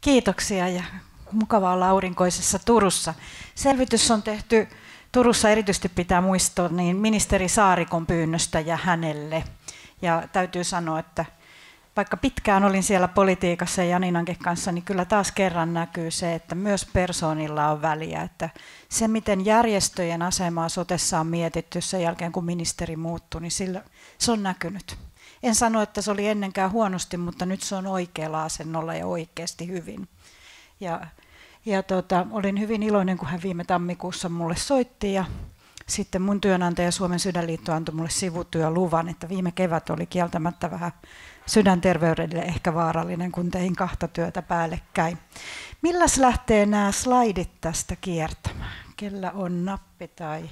Kiitoksia ja mukavaa olla aurinkoisessa Turussa. Selvitys on tehty Turussa, erityisesti pitää muistaa, niin ministeri Saarikon pyynnöstä ja hänelle. Ja täytyy sanoa, että vaikka pitkään olin siellä politiikassa ja Janinankin kanssa, niin kyllä taas kerran näkyy se, että myös persoonilla on väliä. Että se, miten järjestöjen asemaa sotessa on mietitty sen jälkeen, kun ministeri muuttui, niin se on näkynyt. En sano, että se oli ennenkään huonosti, mutta nyt se on oikealla asennolla ja oikeasti hyvin. Olin hyvin iloinen, kun hän viime tammikuussa mulle soitti ja sitten mun työnantaja Suomen Sydänliitto antoi mulle sivutyöluvan, että viime kevät oli kieltämättä vähän sydänterveydelle ehkä vaarallinen, kun tein 2 työtä päällekkäin. Milläs lähtee nämä slaidit tästä kiertämään? Kellä on nappi tai...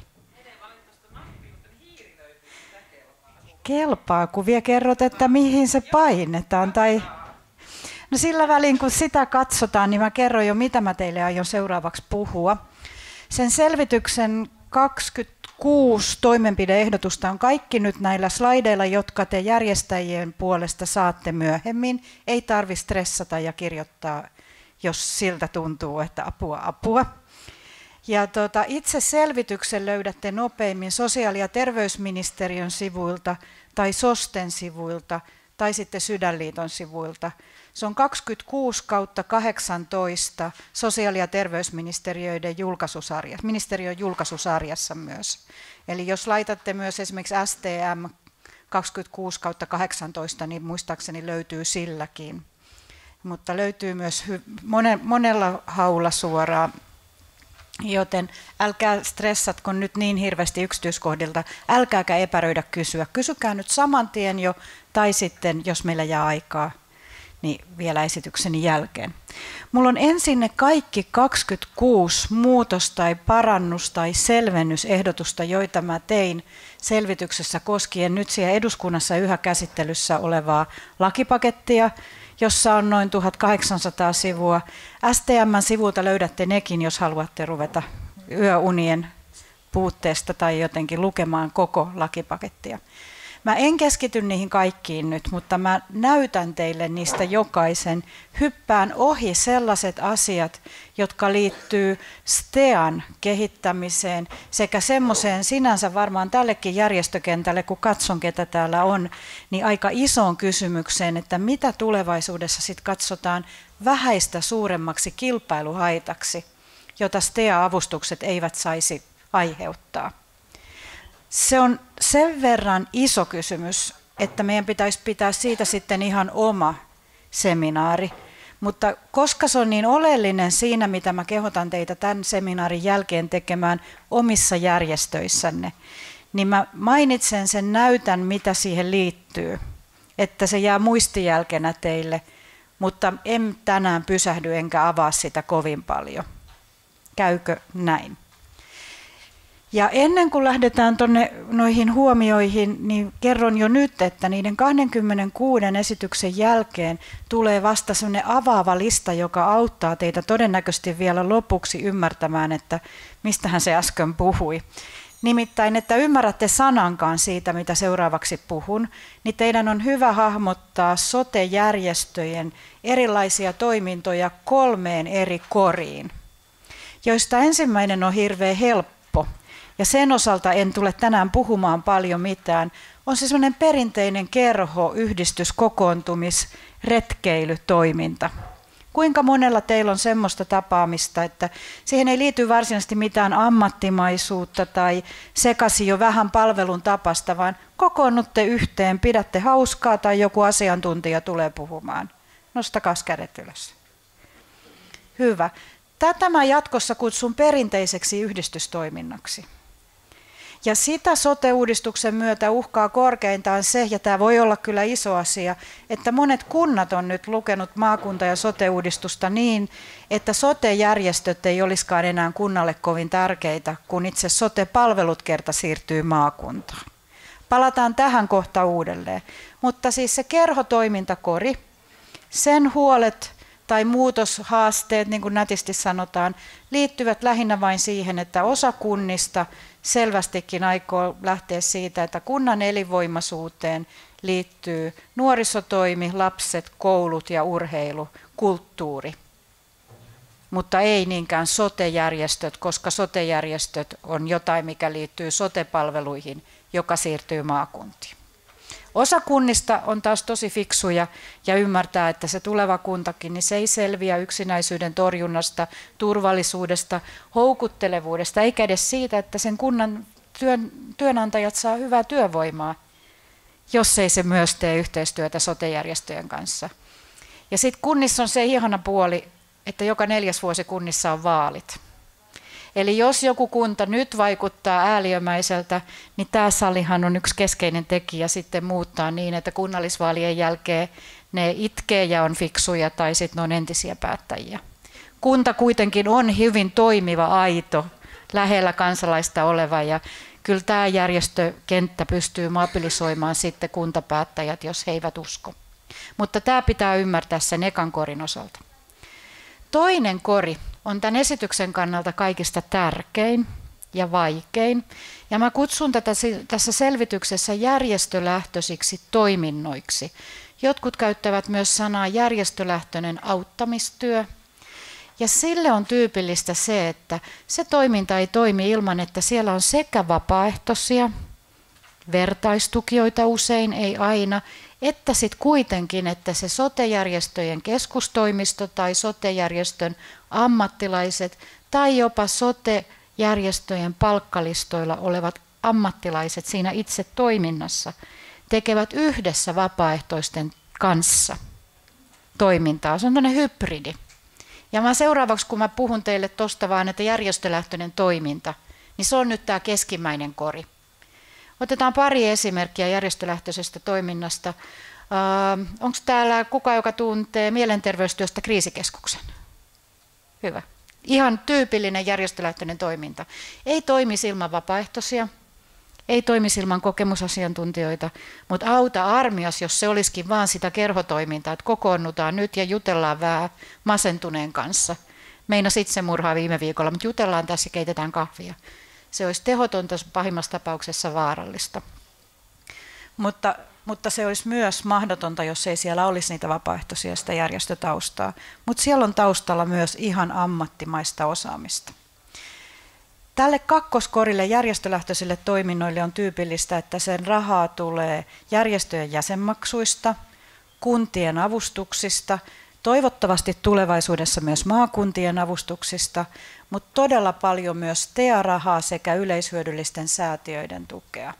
Kelpaa, kun vielä kerrot, että mihin se painetaan. No sillä välin, kun sitä katsotaan, niin mä kerron jo, mitä mä teille aion seuraavaksi puhua. Sen selvityksen 26 toimenpideehdotusta on kaikki nyt näillä slaideilla, jotka te järjestäjien puolesta saatte myöhemmin. Ei tarvitse stressata ja kirjoittaa, jos siltä tuntuu, että apua. Ja itse selvityksen löydätte nopeimmin sosiaali- ja terveysministeriön sivuilta tai SOSTEn sivuilta tai sitten Sydänliiton sivuilta. Se on 26/18 sosiaali- ja terveysministeriöiden ministeriön julkaisusarjassa myös. Eli jos laitatte myös esimerkiksi STM 26/18, niin muistaakseni löytyy silläkin. Mutta löytyy myös monella haulla suoraan. Joten älkää stressatko nyt niin hirveästi yksityiskohdilta, älkääkä epäröidä kysyä. Kysykää nyt saman tien jo, tai sitten, jos meillä jää aikaa, niin vielä esitykseni jälkeen. Mulla on ensin ne kaikki 26 muutos- tai parannus- tai selvennysehdotusta, joita mä tein selvityksessä koskien nyt siellä eduskunnassa yhä käsittelyssä olevaa lakipakettia, jossa on noin 1800 sivua. STM-sivulta löydätte nekin, jos haluatte ruveta yöunien puutteesta tai jotenkin lukemaan koko lakipakettia. Mä en keskity niihin kaikkiin nyt, mutta mä näytän teille niistä jokaisen. Hyppään ohi sellaiset asiat, jotka liittyy STEAn kehittämiseen sekä semmoiseen sinänsä varmaan tällekin järjestökentälle, kun katson ketä täällä on, niin aika isoon kysymykseen, että mitä tulevaisuudessa sitten katsotaan vähäistä suuremmaksi kilpailuhaitaksi, jota STEA-avustukset eivät saisi aiheuttaa. Se on sen verran iso kysymys, että meidän pitäisi pitää siitä sitten ihan oma seminaari. Mutta koska se on niin oleellinen siinä, mitä mä kehotan teitä tämän seminaarin jälkeen tekemään omissa järjestöissänne, niin mä mainitsen sen, näytän mitä siihen liittyy, että se jää muistijälkenä teille, mutta en tänään pysähdy enkä avaa sitä kovin paljon. Käykö näin? Ja ennen kuin lähdetään noihin huomioihin, niin kerron jo nyt, että niiden 26 esityksen jälkeen tulee vasta sellainen avaava lista, joka auttaa teitä todennäköisesti vielä lopuksi ymmärtämään, että mistähän se äsken puhui. Nimittäin, että ymmärrätte sanankaan siitä, mitä seuraavaksi puhun, niin teidän on hyvä hahmottaa sote-järjestöjen erilaisia toimintoja 3 eri koriin, joista ensimmäinen on hirveän helppo. Ja sen osalta en tule tänään puhumaan paljon mitään. On se sellainen perinteinen kerho, yhdistys, kokoontumis, retkeilytoiminta. Kuinka monella teillä on semmoista tapaamista, että siihen ei liity varsinaisesti mitään ammattimaisuutta tai sekaisin jo vähän palvelun tapasta, vaan kokoonnutte yhteen, pidätte hauskaa tai joku asiantuntija tulee puhumaan. Nostakaa kädet ylös. Hyvä. Tätä mä jatkossa kutsun perinteiseksi yhdistystoiminnaksi. Ja sitä sote-uudistuksen myötä uhkaa korkeintaan se, ja tämä voi olla kyllä iso asia, että monet kunnat on nyt lukenut maakunta- ja sote-uudistusta niin, että sote-järjestöt ei olisikaan enää kunnalle kovin tärkeitä, kun itse sote-palvelut kerta siirtyy maakuntaan. Palataan tähän kohta uudelleen. Mutta siis se kerhotoimintakori, sen huolet tai muutoshaasteet, niin kuin nätisti sanotaan, liittyvät lähinnä vain siihen, että osa kunnista selvästikin aikoo lähteä siitä, että kunnan elinvoimaisuuteen liittyy nuorisotoimi, lapset, koulut ja urheilu, kulttuuri. mutta ei niinkään sote-järjestöt, koska sote-järjestöt on jotain, mikä liittyy sote-palveluihin, joka siirtyy maakuntiin. Osa kunnista on taas tosi fiksuja ja ymmärtää, että se tuleva kuntakin, niin se ei selviä yksinäisyyden torjunnasta, turvallisuudesta, houkuttelevuudesta, eikä edes siitä, että sen kunnan työnantajat saa hyvää työvoimaa, jos ei se myös tee yhteistyötä sote-järjestöjen kanssa. Ja sitten kunnissa on se ihana puoli, että joka 4. vuosi kunnissa on vaalit. Eli jos joku kunta nyt vaikuttaa ääliömäiseltä, niin tämä salihan on yksi keskeinen tekijä sitten muuttaa niin, että kunnallisvaalien jälkeen ne itkee ja on fiksuja tai sitten ne on entisiä päättäjiä. Kunta kuitenkin on hyvin toimiva, aito, lähellä kansalaista oleva ja kyllä tämä järjestökenttä pystyy mobilisoimaan sitten kuntapäättäjät, jos he eivät usko. Mutta tämä pitää ymmärtää sen ekan korin osalta. Toinen kori on tämän esityksen kannalta kaikista tärkein ja vaikein. Ja mä kutsun tätä tässä selvityksessä järjestölähtöisiksi toiminnoiksi. Jotkut käyttävät myös sanaa järjestölähtöinen auttamistyö. Ja sille on tyypillistä se, että se toiminta ei toimi ilman, että siellä on sekä vapaaehtoisia, vertaistukijoita usein, ei aina, että sitten kuitenkin, että se sote-järjestöjen keskustoimisto tai sote-järjestön ammattilaiset tai jopa sote-järjestöjen palkkalistoilla olevat ammattilaiset siinä itse toiminnassa tekevät yhdessä vapaaehtoisten kanssa toimintaa. Se on tämmöinen hybridi. Ja mä seuraavaksi, kun mä puhun teille tuosta vaan, että järjestölähtöinen toiminta, niin se on nyt tämä keskimmäinen kori. Otetaan pari esimerkkiä järjestölähtöisestä toiminnasta. Onko täällä kuka, joka tuntee mielenterveystyöstä kriisikeskuksen? Hyvä. Ihan tyypillinen järjestölähtöinen toiminta. Ei toimisi ilman vapaaehtoisia, ei toimisi ilman kokemusasiantuntijoita, mutta auta armias, jos se olisikin vaan sitä kerhotoimintaa, että kokoonnutaan nyt ja jutellaan vähän masentuneen kanssa. Meinas itsemurhaa viime viikolla, mutta jutellaan tässä ja keitetään kahvia. Se olisi tehotonta, pahimmassa tapauksessa vaarallista. Mutta se olisi myös mahdotonta, jos ei siellä olisi niitä vapaaehtoisia sitä järjestötaustaa. Mutta siellä on taustalla myös ihan ammattimaista osaamista. Tälle kakkoskorille järjestölähtöisille toiminnoille on tyypillistä, että sen rahaa tulee järjestöjen jäsenmaksuista, kuntien avustuksista, toivottavasti tulevaisuudessa myös maakuntien avustuksista, mutta todella paljon myös TEA-rahaa sekä yleishyödyllisten säätiöiden tukea.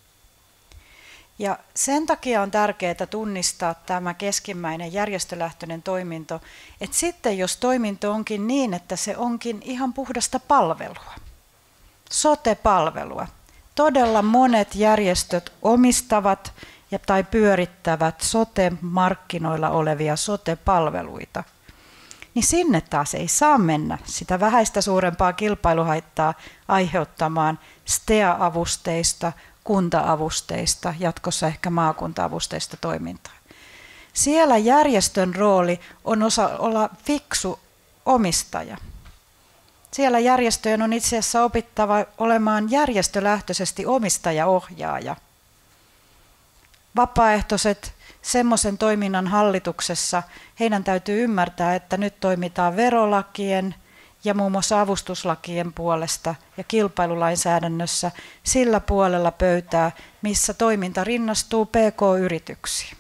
Ja sen takia on tärkeää tunnistaa tämä keskimmäinen järjestölähtöinen toiminto, että sitten jos toiminto onkin niin, että se onkin ihan puhdasta palvelua, sote-palvelua. Todella monet järjestöt omistavat tai pyörittävät sote-markkinoilla olevia sote-palveluita. Niin sinne taas ei saa mennä sitä vähäistä suurempaa kilpailuhaittaa aiheuttamaan STEA-avusteista, kunta-avusteista, jatkossa ehkä maakunta-avusteista toimintaa. Siellä järjestön rooli on olla fiksu omistaja. Siellä järjestöjen on itse asiassa opittava olemaan järjestölähtöisesti omistajaohjaaja. Vapaaehtoiset semmoisen toiminnan hallituksessa, heidän täytyy ymmärtää, että nyt toimitaan verolakien ja muun muassa avustuslakien puolesta ja kilpailulainsäädännössä sillä puolella pöytää, missä toiminta rinnastuu PK-yrityksiin.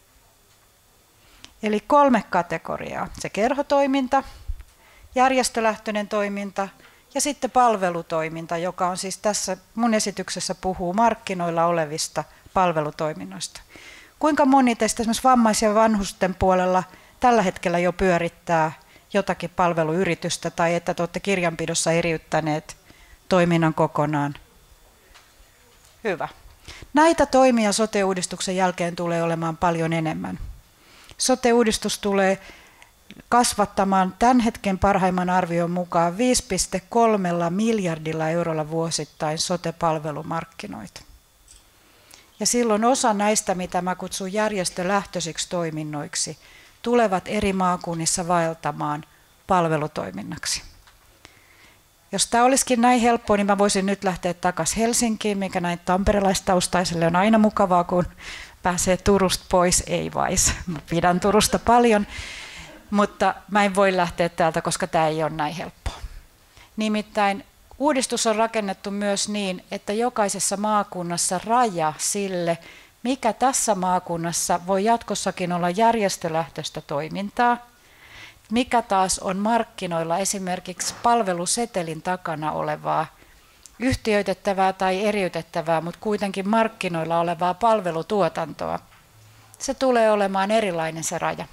Eli 3 kategoriaa. Se kerhotoiminta, järjestölähtöinen toiminta ja sitten palvelutoiminta, joka on siis tässä mun esityksessä puhuu markkinoilla olevista palvelutoiminnoista. Kuinka moni teistä esimerkiksi vammais- ja vanhusten puolella tällä hetkellä jo pyörittää jotakin palveluyritystä tai että te olette kirjanpidossa eriyttäneet toiminnan kokonaan? Hyvä. Näitä toimia sote-uudistuksen jälkeen tulee olemaan paljon enemmän. Sote-uudistus tulee kasvattamaan tämän hetken parhaimman arvion mukaan 5,3 miljardilla eurolla vuosittain sote-palvelumarkkinoita. Ja silloin osa näistä, mitä mä kutsun järjestölähtöisiksi toiminnoiksi, tulevat eri maakunnissa vaeltamaan palvelutoiminnaksi. Jos tämä olisikin näin helppoa, niin mä voisin nyt lähteä takaisin Helsinkiin, mikä näin tamperelaistaustaiselle on aina mukavaa, kun pääsee Turusta pois. Ei vais, mä pidän Turusta paljon. mutta mä en voi lähteä täältä, koska tämä ei ole näin helppoa. Nimittäin uudistus on rakennettu myös niin, että jokaisessa maakunnassa raja sille, mikä tässä maakunnassa voi jatkossakin olla järjestölähtöistä toimintaa, mikä taas on markkinoilla esimerkiksi palvelusetelin takana olevaa yhtiöitettävää tai eriytettävää, mutta kuitenkin markkinoilla olevaa palvelutuotantoa. Se tulee olemaan erilainen se raja.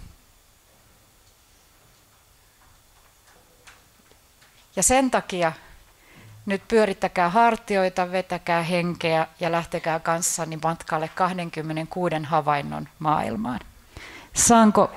Ja sen takia nyt pyörittäkää hartioita, vetäkää henkeä ja lähtekää kanssani matkalle 26 havainnon maailmaan. Saanko?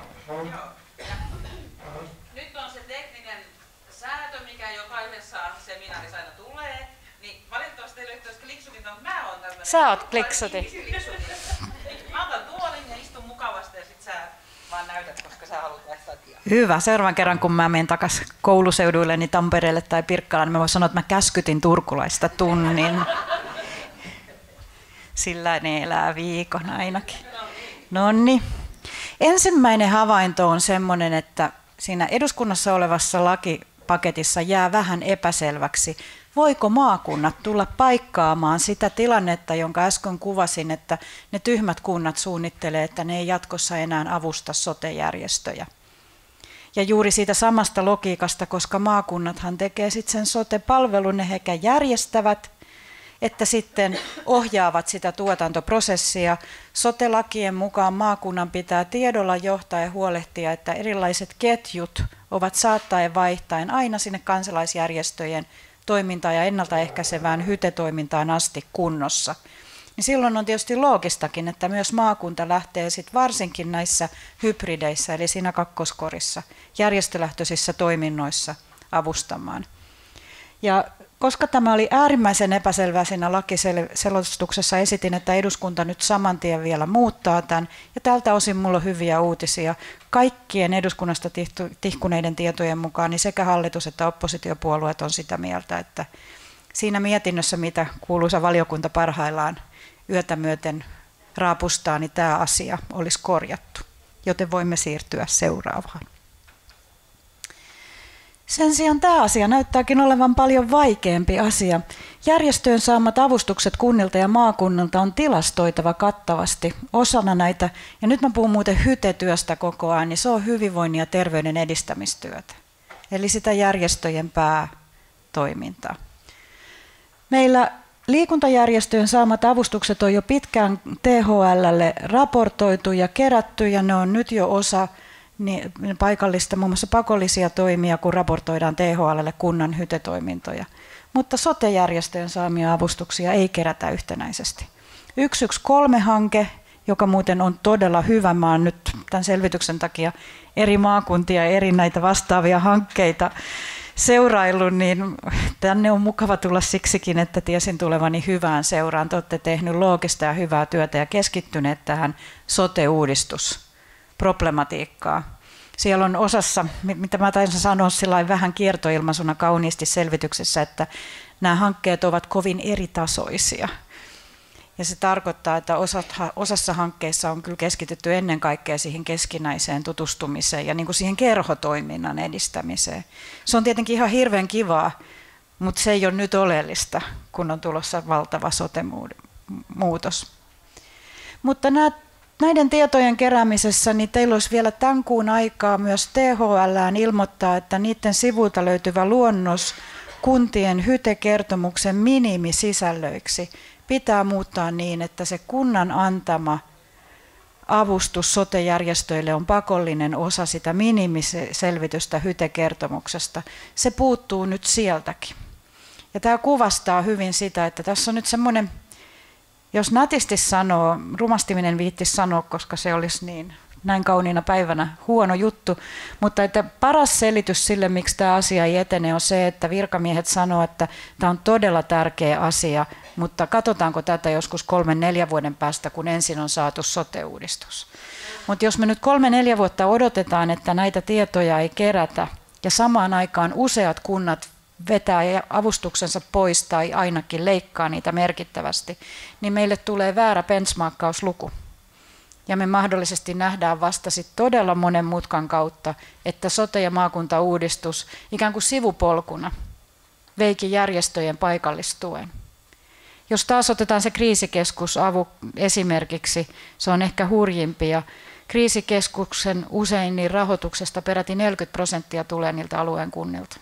Nyt on se tekninen säätö, mikä jokaisessa seminaarissa aina tulee. Niin valitettavasti teille ei ole kliksutinta, mutta mä oon tämmöinen. Sä oot kliksutin. Mä otan tuolin ja istun mukavasti ja sit sä vaan näytät, koska sä haluat nähdä satiaa. Hyvä. Seuraavan kerran, kun mä menen takaisin kouluseuduille, niin Tampereelle tai Pirkkalaan, niin mä voin sanoa, että mä käskytin turkulaista tunnin. Sillä ne elää viikon ainakin. Nonni. Ensimmäinen havainto on semmoinen, että siinä eduskunnassa olevassa lakipaketissa jää vähän epäselväksi, voiko maakunnat tulla paikkaamaan sitä tilannetta, jonka äsken kuvasin, että ne tyhmät kunnat suunnittelee, että ne ei jatkossa enää avusta sote-järjestöjä. Ja juuri siitä samasta logiikasta, koska maakunnathan tekee sitten sen sote-palvelun, ne hekä järjestävät, että sitten ohjaavat sitä tuotantoprosessia. Sote-lakien mukaan maakunnan pitää tiedolla johtaa ja huolehtia, että erilaiset ketjut ovat saattaen vaihtaen aina sinne kansalaisjärjestöjen toimintaan ja ennaltaehkäisevään hytetoimintaan asti kunnossa. Niin silloin on tietysti loogistakin, että myös maakunta lähtee sit varsinkin näissä hybrideissä, eli siinä kakkoskorissa, järjestölähtöisissä toiminnoissa avustamaan. Ja koska tämä oli äärimmäisen epäselvää siinä lakiselostuksessa, esitin, että eduskunta nyt saman tien vielä muuttaa tämän. Ja tältä osin minulla on hyviä uutisia. Kaikkien eduskunnasta tihkuneiden tietojen mukaan niin sekä hallitus että oppositiopuolueet on sitä mieltä, että siinä mietinnössä, mitä kuuluisa valiokunta parhaillaan yötä myöten raapustaa, niin tämä asia olisi korjattu. Joten voimme siirtyä seuraavaan. Sen sijaan tämä asia näyttääkin olevan paljon vaikeampi asia. Järjestöjen saamat avustukset kunnilta ja maakunnilta on tilastoitava kattavasti osana näitä, ja nyt mä puhun muuten hytetyöstä koko ajan, niin se on hyvinvoinnin ja terveyden edistämistyötä. Eli sitä järjestöjen päätoimintaa. Meillä liikuntajärjestöjen saamat avustukset on jo pitkään THL:lle raportoitu ja kerätty, ja ne on nyt jo osa niin paikallista, muun muassa pakollisia toimia, kun raportoidaan THL:lle kunnan hytetoimintoja. Mutta sote-järjestöjen saamia avustuksia ei kerätä yhtenäisesti. 113-hanke, joka muuten on todella hyvä, mä oon nyt tämän selvityksen takia eri maakuntia ja eri näitä vastaavia hankkeita seuraillut, niin tänne on mukava tulla siksikin, että tiesin tulevani hyvään seuraan. Te olette tehneet loogista ja hyvää työtä ja keskittyneet tähän sote-uudistusproblematiikkaan. Siellä on osassa, mitä mä taisin sanoa sillä vähän kiertoilmaisuna kauniisti selvityksessä, että nämä hankkeet ovat kovin eritasoisia. Ja se tarkoittaa, että osassa hankkeissa on kyllä keskitytty ennen kaikkea siihen keskinäiseen tutustumiseen ja niin kuin siihen kerhotoiminnan edistämiseen. Se on tietenkin ihan hirveän kivaa, mutta se ei ole nyt oleellista, kun on tulossa valtava sote-muutos. Mutta näiden tietojen keräämisessä niin teillä olisi vielä tämän kuun aikaa myös THL:ään ilmoittaa, että niiden sivuilta löytyvä luonnos kuntien hytekertomuksen minimisisällöiksi pitää muuttaa niin, että se kunnan antama avustus sote-järjestöille on pakollinen osa sitä minimiselvitystä hytekertomuksesta. Se puuttuu nyt sieltäkin. Ja tämä kuvastaa hyvin sitä, että tässä on nyt semmoinen, jos nätisti sanoo, rumasti minä en viittisi sanoa, koska se olisi niin näin kauniina päivänä huono juttu, mutta että paras selitys sille, miksi tämä asia ei etene, on se, että virkamiehet sanoo, että tämä on todella tärkeä asia, mutta katsotaanko tätä joskus 3-4 vuoden päästä, kun ensin on saatu sote-uudistus. Mutta jos me nyt 3-4 vuotta odotetaan, että näitä tietoja ei kerätä ja samaan aikaan useat kunnat vetää avustuksensa pois tai ainakin leikkaa niitä merkittävästi, niin meille tulee väärä benchmarkkausluku. Ja me mahdollisesti nähdään vasta sit todella monen mutkan kautta, että sote- ja maakuntauudistus ikään kuin sivupolkuna veikin järjestöjen paikallistuen. Jos taas otetaan se kriisikeskusavu esimerkiksi, se on ehkä hurjimpia. Kriisikeskuksen usein niin rahoituksesta peräti 40% tulee niiltä alueen kunnilta.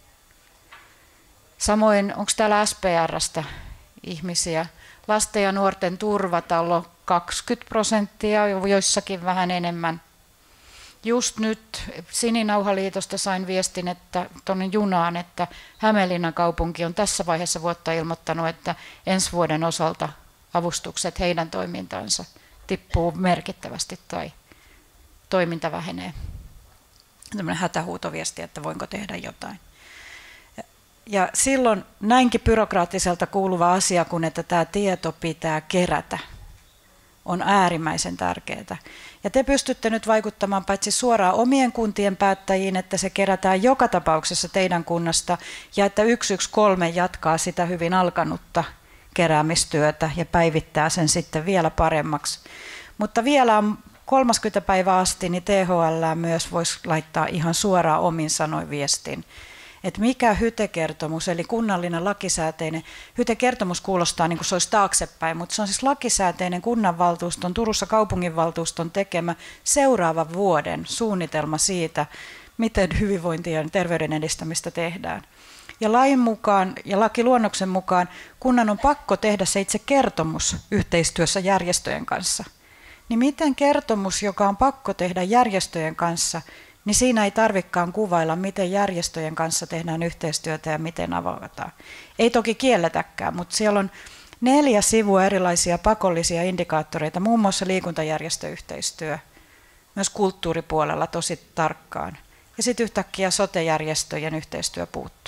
Samoin onko täällä SPR:stä ihmisiä? Lasten ja nuorten turvatalo 20%, joissakin vähän enemmän. Just nyt Sininauhaliitosta sain viestin, että tuonne junaan, että Hämeenlinnan kaupunki on tässä vaiheessa vuotta ilmoittanut, että ensi vuoden osalta avustukset heidän toimintaansa tippuu merkittävästi tai toiminta vähenee. Tällainen hätähuutoviesti, että voinko tehdä jotain. Ja silloin näinkin byrokraattiselta kuuluva asia, kun että tämä tieto pitää kerätä, on äärimmäisen tärkeää. Ja te pystytte nyt vaikuttamaan paitsi suoraan omien kuntien päättäjiin, että se kerätään joka tapauksessa teidän kunnasta, ja että 113 jatkaa sitä hyvin alkanutta keräämistyötä ja päivittää sen sitten vielä paremmaksi. Mutta vielä on 30 päivää asti, niin THL myös voisi laittaa ihan suoraan omin sanoin viestin, että mikä HYTE-kertomus, eli kunnallinen lakisääteinen, HYTE-kertomus kuulostaa niin kuin se olisi taaksepäin, mutta se on siis lakisääteinen kunnanvaltuuston, Turussa kaupunginvaltuuston tekemä seuraavan vuoden suunnitelma siitä, miten hyvinvointia ja terveyden edistämistä tehdään. Ja lain mukaan ja lakiluonnoksen mukaan kunnan on pakko tehdä se itse kertomus yhteistyössä järjestöjen kanssa. Niin miten kertomus, joka on pakko tehdä järjestöjen kanssa, niin siinä ei tarvikaan kuvailla, miten järjestöjen kanssa tehdään yhteistyötä ja miten avataan. Ei toki kielletäkään, mutta siellä on 4 sivua erilaisia pakollisia indikaattoreita, muun muassa liikuntajärjestöyhteistyö, myös kulttuuripuolella tosi tarkkaan. Ja sitten yhtäkkiä sote-järjestöjen yhteistyö puuttuu.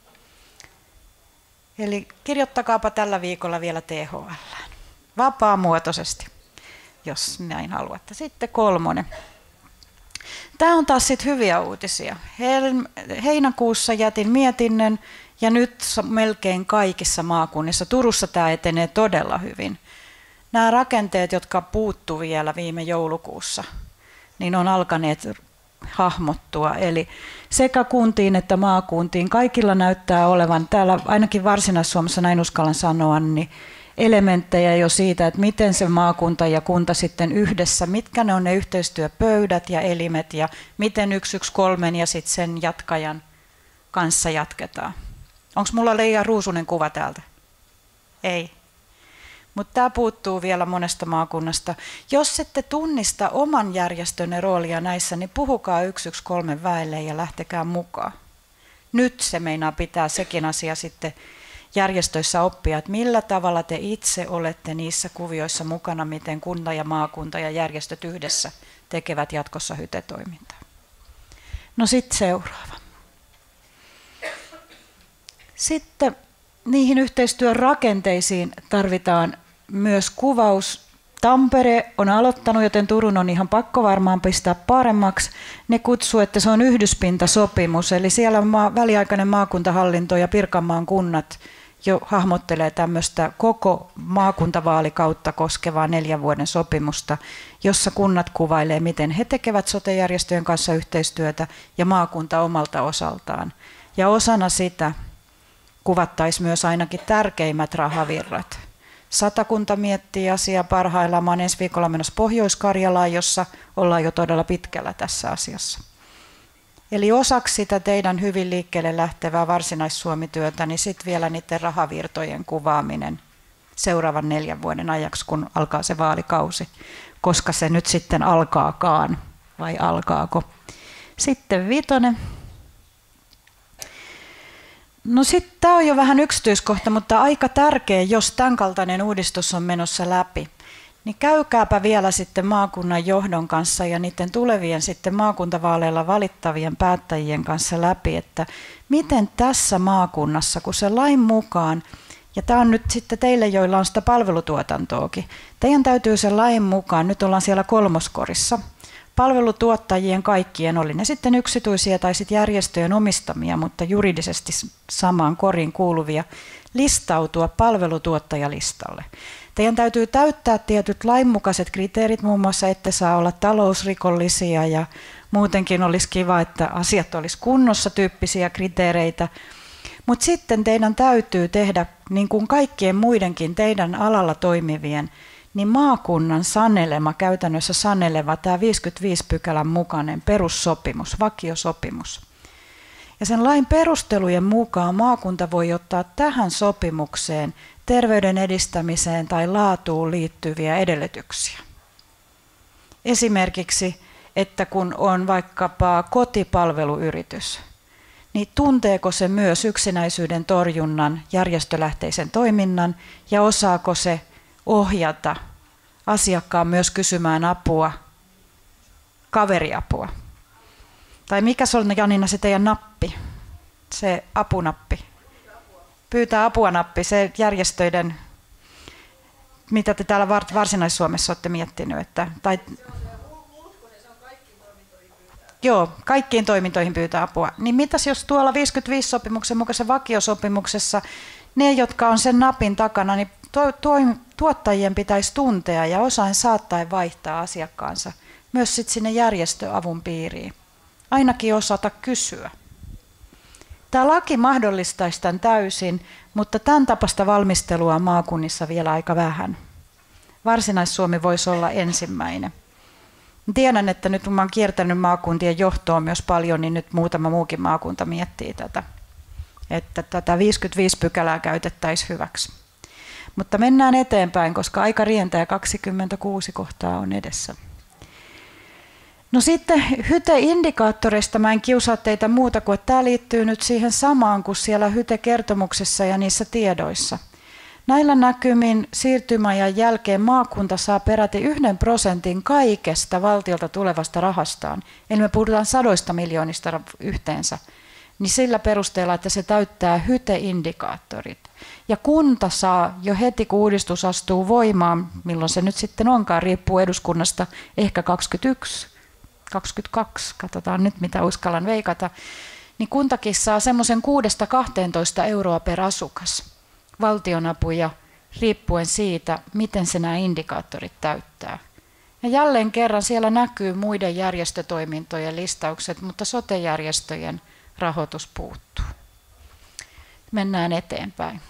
Eli kirjoittakaapa tällä viikolla vielä THL. Vapaamuotoisesti, jos näin haluatte. Sitten 3. Tämä on taas sitten hyviä uutisia. Heinäkuussa jätin mietinnön ja nyt melkein kaikissa maakunnissa. Turussa tämä etenee todella hyvin. Nämä rakenteet, jotka puuttu vielä viime joulukuussa, niin on alkaneet hahmottua. Eli sekä kuntiin että maakuntiin kaikilla näyttää olevan, täällä ainakin Varsinais-Suomessa näin uskallan sanoa, niin elementtejä jo siitä, että miten se maakunta ja kunta sitten yhdessä, mitkä ne on ne yhteistyöpöydät ja elimet ja miten 113 ja sitten sen jatkajan kanssa jatketaan. Onko mulla liian ruusunen kuva täältä? Ei. Mutta tämä puuttuu vielä monesta maakunnasta. Jos ette tunnista oman järjestönne roolia näissä, niin puhukaa 113 väelle ja lähtekää mukaan. Nyt se meinaa pitää sekin asia sitten järjestöissä oppia, että millä tavalla te itse olette niissä kuvioissa mukana, miten kunta ja maakunta ja järjestöt yhdessä tekevät jatkossa HYTE-toimintaa. No sitten seuraava. Sitten niihin yhteistyön rakenteisiin tarvitaan myös kuvaus. Tampere on aloittanut, joten Turun on ihan pakko varmaan pistää paremmaksi. Ne kutsuu, että se on yhdyspintasopimus, eli siellä väliaikainen maakuntahallinto ja Pirkanmaan kunnat jo hahmottelee tämmöistä koko maakuntavaalikautta koskevaa 4 vuoden sopimusta, jossa kunnat kuvailee, miten he tekevät sote-järjestöjen kanssa yhteistyötä ja maakunta omalta osaltaan. Ja osana sitä kuvattaisiin myös ainakin tärkeimmät rahavirrat. Satakunta miettii asiaa parhaillaan. Mä olen ensi viikolla menossa Pohjois-Karjalaan, jossa ollaan jo todella pitkällä tässä asiassa. Eli osaksi sitä teidän hyvin liikkeelle lähtevää Varsinais-Suomi-työtä, niin sitten vielä niiden rahavirtojen kuvaaminen seuraavan 4 vuoden ajaksi, kun alkaa se vaalikausi, koska se nyt sitten alkaakaan, vai alkaako. Sitten 5. No sitten tämä on jo vähän yksityiskohta, mutta aika tärkeä, jos tämän kaltainen uudistus on menossa läpi. Niin käykääpä vielä sitten maakunnan johdon kanssa ja niiden tulevien sitten maakuntavaaleilla valittavien päättäjien kanssa läpi, että miten tässä maakunnassa, kun se lain mukaan, ja tämä on nyt sitten teille, joilla on sitä palvelutuotantoakin, teidän täytyy sen lain mukaan, nyt ollaan siellä 3. korissa, palvelutuottajien kaikkien, oli ne sitten yksityisiä tai sitten järjestöjen omistamia, mutta juridisesti samaan koriin kuuluvia, listautua palvelutuottajalistalle. Teidän täytyy täyttää tietyt lainmukaiset kriteerit, muun muassa ette saa olla talousrikollisia ja muutenkin olisi kiva, että asiat olisi kunnossa tyyppisiä kriteereitä. Mutta sitten teidän täytyy tehdä, niin kuin kaikkien muidenkin teidän alalla toimivien, niin maakunnan sanelema, käytännössä saneleva tämä 55 pykälän mukainen perussopimus, vakiosopimus. Ja sen lain perustelujen mukaan maakunta voi ottaa tähän sopimukseen terveyden edistämiseen tai laatuun liittyviä edellytyksiä. Esimerkiksi, että kun on vaikkapa kotipalveluyritys, niin tunteeko se myös yksinäisyyden torjunnan, järjestölähteisen toiminnan ja osaako se ohjata asiakkaan myös kysymään apua, kaveriapua. Tai mikä se on, Janina, se teidän nappi, se apunappi? Pyytää apua-nappi, se järjestöiden, mitä te täällä Varsinais-Suomessa olette miettinyt. Joo, kaikkiin toimintoihin pyytää apua. Niin mitäs jos tuolla 55-sopimuksen mukaisessa vakiosopimuksessa ne, jotka on sen napin takana, niin tuottajien pitäisi tuntea ja osain saattaen vaihtaa asiakkaansa myös sit sinne järjestöavun piiriin. Ainakin osata kysyä. Tämä laki mahdollistaisi tämän täysin, mutta tämän tapaista valmistelua on maakunnissa vielä aika vähän. Varsinais-Suomi voisi olla ensimmäinen. Tiedän, että nyt kun olen kiertänyt maakuntien johtoa myös paljon, niin nyt muutama muukin maakunta miettii tätä, että tätä 55 pykälää käytettäisiin hyväksi. Mutta mennään eteenpäin, koska aika rientää, 26 kohtaa on edessä. No sitten HYTE-indikaattoreista mä en kiusaa teitä muuta kuin, että tämä liittyy nyt siihen samaan kuin siellä HYTE-kertomuksessa ja niissä tiedoissa. Näillä näkymin siirtymäajan jälkeen maakunta saa peräti 1% kaikesta valtiolta tulevasta rahastaan, eli me puhutaan 100 miljoonista yhteensä, niin sillä perusteella, että se täyttää HYTE-indikaattorit. Ja kunta saa jo heti, kun uudistus astuu voimaan, milloin se nyt sitten onkaan, riippuu eduskunnasta, ehkä 21, 22, katsotaan nyt mitä uskallan veikata, niin kuntakin saa semmoisen 6-12 euroa per asukas valtionapuja riippuen siitä, miten se nämä indikaattorit täyttää. Ja jälleen kerran siellä näkyy muiden järjestötoimintojen listaukset, mutta sote-järjestöjen rahoitus puuttuu. Mennään eteenpäin.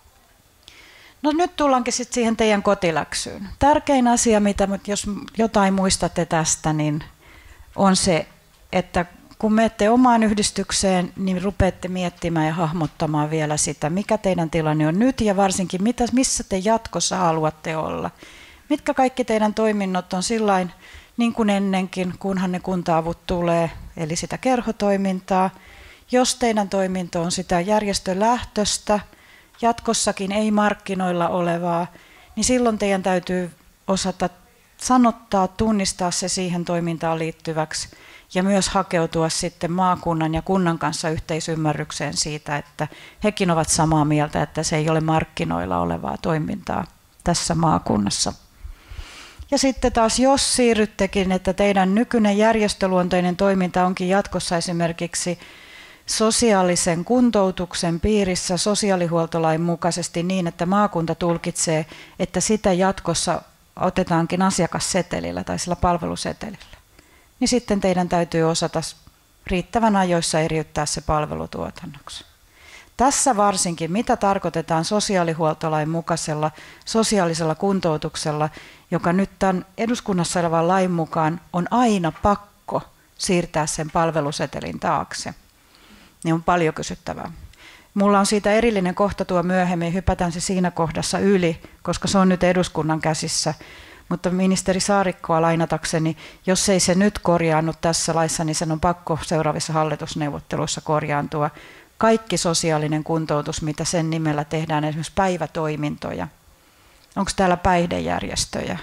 No nyt tullaankin sitten siihen teidän kotiläksyyn. Tärkein asia, mitä jos jotain muistatte tästä, niin on se, että kun menette omaan yhdistykseen, niin rupeatte miettimään ja hahmottamaan vielä sitä, mikä teidän tilanne on nyt ja varsinkin missä te jatkossa haluatte olla. Mitkä kaikki teidän toiminnot on sillain niin kuin ennenkin, kunhan ne kunta-avut tulee, eli sitä kerhotoimintaa. Jos teidän toiminto on sitä järjestölähtöstä, jatkossakin ei markkinoilla olevaa, niin silloin teidän täytyy osata sanottaa, tunnistaa se siihen toimintaan liittyväksi ja myös hakeutua sitten maakunnan ja kunnan kanssa yhteisymmärrykseen siitä, että hekin ovat samaa mieltä, että se ei ole markkinoilla olevaa toimintaa tässä maakunnassa. Ja sitten taas jos siirryttekin, että teidän nykyinen järjestöluontoinen toiminta onkin jatkossa esimerkiksi sosiaalisen kuntoutuksen piirissä sosiaalihuoltolain mukaisesti niin, että maakunta tulkitsee, että sitä jatkossa otetaankin asiakassetelillä tai sillä palvelusetelillä, niin sitten teidän täytyy osata riittävän ajoissa eriyttää se palvelutuotannoksi. Tässä varsinkin, mitä tarkoitetaan sosiaalihuoltolain mukaisella sosiaalisella kuntoutuksella, joka nyt tämän eduskunnassa olevan lain mukaan on aina pakko siirtää sen palvelusetelin taakse, niin on paljon kysyttävää. Mulla on siitä erillinen kohta tuo myöhemmin, hypätään se siinä kohdassa yli, koska se on nyt eduskunnan käsissä. Mutta ministeri Saarikkoa lainatakseni, jos ei se nyt korjaannut tässä laissa, niin sen on pakko seuraavissa hallitusneuvotteluissa korjaantua. Kaikki sosiaalinen kuntoutus, mitä sen nimellä tehdään, esimerkiksi päivätoimintoja. Onko täällä päihdejärjestöjä?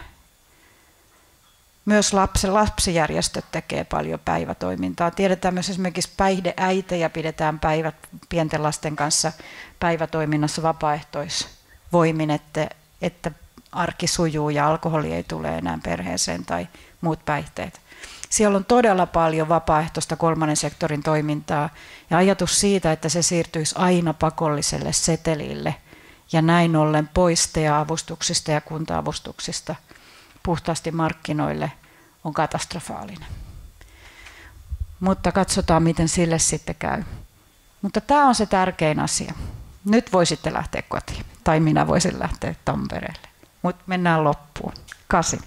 Myös lapsijärjestöt tekee paljon päivätoimintaa. Tiedetään myös esimerkiksi päihdeäitejä pidetään pienten lasten kanssa päivätoiminnassa vapaaehtoisvoimin, että arki sujuu ja alkoholi ei tule enää perheeseen tai muut päihteet. Siellä on todella paljon vapaaehtoista kolmannen sektorin toimintaa ja ajatus siitä, että se siirtyisi aina pakolliselle setelille ja näin ollen pois TEA-avustuksista ja kunta-avustuksista puhtaasti markkinoille on katastrofaalinen. Mutta katsotaan, miten sille sitten käy. Mutta tämä on se tärkein asia. Nyt voisitte lähteä kotiin, tai minä voisin lähteä Tampereelle. Mutta mennään loppuun. 8.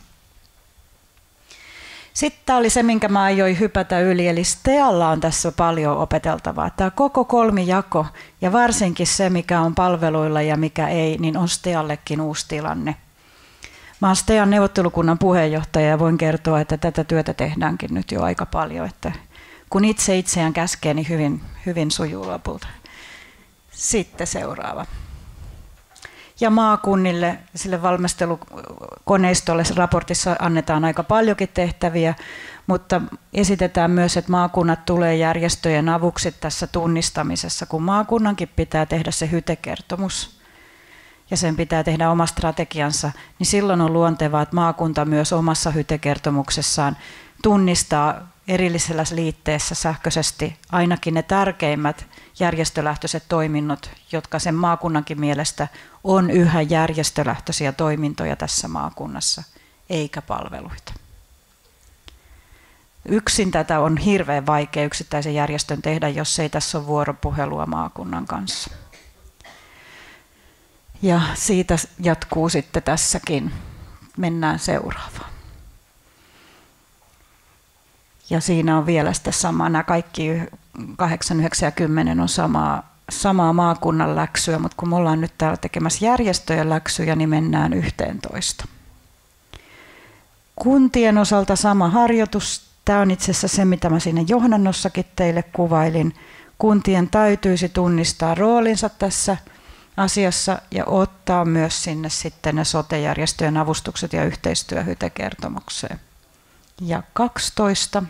Sitten tämä oli se, minkä mä aioin hypätä yli, eli STEAlla on tässä paljon opeteltavaa. Tämä koko kolmijako ja varsinkin se, mikä on palveluilla ja mikä ei, niin on STEAllekin uusi tilanne. Mä olen STEAn neuvottelukunnan puheenjohtaja ja voin kertoa, että tätä työtä tehdäänkin nyt jo aika paljon. Että kun itse itseään käskee, niin hyvin sujuu lopulta. Sitten seuraava. Ja maakunnille, sille valmistelukoneistolle raportissa annetaan aika paljonkin tehtäviä, mutta esitetään myös, että maakunnat tulee järjestöjen avuksi tässä tunnistamisessa, kun maakunnankin pitää tehdä se HYTE-kertomus ja sen pitää tehdä oma strategiansa, niin silloin on luontevaa, että maakunta myös omassa HYTE-kertomuksessaan tunnistaa erillisellä liitteessä sähköisesti ainakin ne tärkeimmät järjestölähtöiset toiminnot, jotka sen maakunnankin mielestä on yhä järjestölähtöisiä toimintoja tässä maakunnassa, eikä palveluita. Yksin tätä on hirveän vaikea yksittäisen järjestön tehdä, jos ei tässä ole vuoropuhelua maakunnan kanssa. Ja siitä jatkuu sitten tässäkin. Mennään seuraavaan. Ja siinä on vielä sitten sama, nämä kaikki 8, 9 ja 10 on samaa maakunnan läksyä, mutta kun me ollaan nyt täällä tekemässä järjestöjen läksyjä, niin mennään 11. Kuntien osalta sama harjoitus. Tämä on itse asiassa se, mitä mä siinä johdannossakin teille kuvailin. Kuntien täytyisi tunnistaa roolinsa tässä asiassa ja ottaa myös sinne sitten ne sote-järjestöjen avustukset ja yhteistyö HYTE-kertomukseen. Ja 12.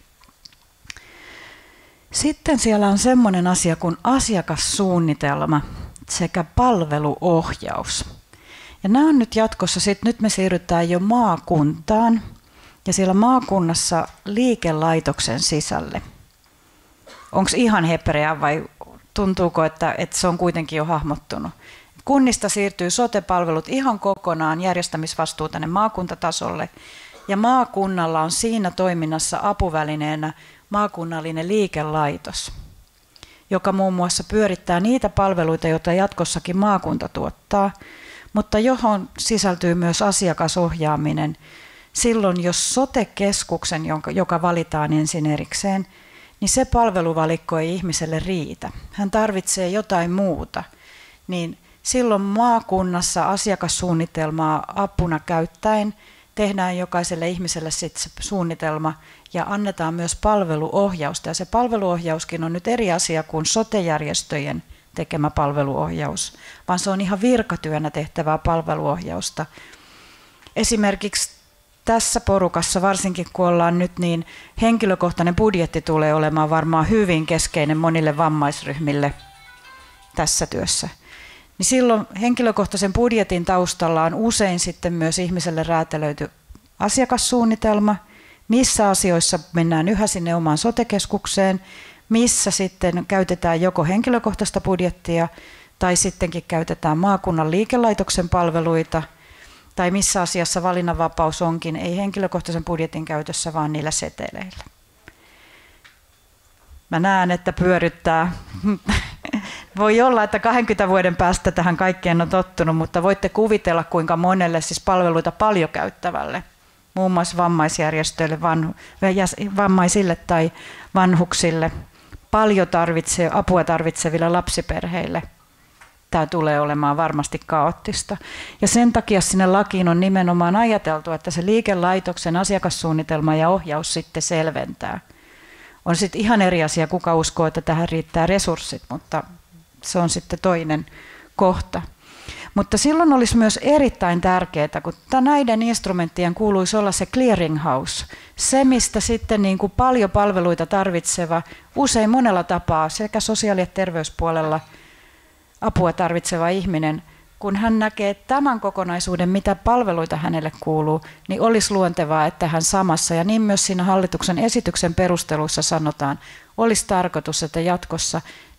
Sitten siellä on semmoinen asia kuin asiakassuunnitelma sekä palveluohjaus. Ja nämä on nyt jatkossa, nyt me siirrytään jo maakuntaan ja siellä maakunnassa liikelaitoksen sisälle. Onko ihan hepreää vai tuntuuko, että se on kuitenkin jo hahmottunut? Kunnista siirtyy sote-palvelut ihan kokonaan järjestämisvastuu tänne maakuntatasolle ja maakunnalla on siinä toiminnassa apuvälineenä maakunnallinen liikelaitos, joka muun muassa pyörittää niitä palveluita, joita jatkossakin maakunta tuottaa, mutta johon sisältyy myös asiakasohjaaminen. Silloin, jos sote-keskuksen, joka valitaan ensin erikseen, niin se palveluvalikko ei ihmiselle riitä. Hän tarvitsee jotain muuta, niin silloin maakunnassa asiakassuunnitelmaa apuna käyttäen tehdään jokaiselle ihmiselle sitten se suunnitelma ja annetaan myös palveluohjausta. Ja se palveluohjauskin on nyt eri asia kuin sote-järjestöjen tekemä palveluohjaus, vaan se on ihan virkatyönä tehtävää palveluohjausta. Esimerkiksi tässä porukassa, varsinkin kun ollaan nyt, niin henkilökohtainen budjetti tulee olemaan varmaan hyvin keskeinen monille vammaisryhmille tässä työssä. Niin silloin henkilökohtaisen budjetin taustalla on usein sitten myös ihmiselle räätälöity asiakassuunnitelma, missä asioissa mennään yhä sinne omaan sote-keskukseen, missä sitten käytetään joko henkilökohtaista budjettia tai sittenkin käytetään maakunnan liikelaitoksen palveluita, tai missä asiassa valinnanvapaus onkin, ei henkilökohtaisen budjetin käytössä, vaan niillä seteleillä. Mä näen, että pyöryttää. Voi olla, että 20 vuoden päästä tähän kaikkeen on tottunut, mutta voitte kuvitella, kuinka monelle siis palveluita paljon käyttävälle, muun muassa vammaisjärjestöille, vammaisille tai vanhuksille, paljon apua tarvitseville lapsiperheille. Tämä tulee olemaan varmasti kaoottista. Ja sen takia sinne lakiin on nimenomaan ajateltu, että se liikelaitoksen asiakassuunnitelma ja ohjaus sitten selventää. On sitten ihan eri asia, kuka uskoo, että tähän riittää resurssit, mutta se on sitten toinen kohta. Mutta silloin olisi myös erittäin tärkeää, kun näiden instrumenttien kuuluisi olla se clearinghouse, se mistä sitten niin kuin paljon palveluita tarvitseva, usein monella tapaa sekä sosiaali- ja terveyspuolella apua tarvitseva ihminen, kun hän näkee tämän kokonaisuuden, mitä palveluita hänelle kuuluu, niin olisi luontevaa, että hän samassa, ja niin myös siinä hallituksen esityksen perusteluissa sanotaan, olisi tarkoitus, että jatkossa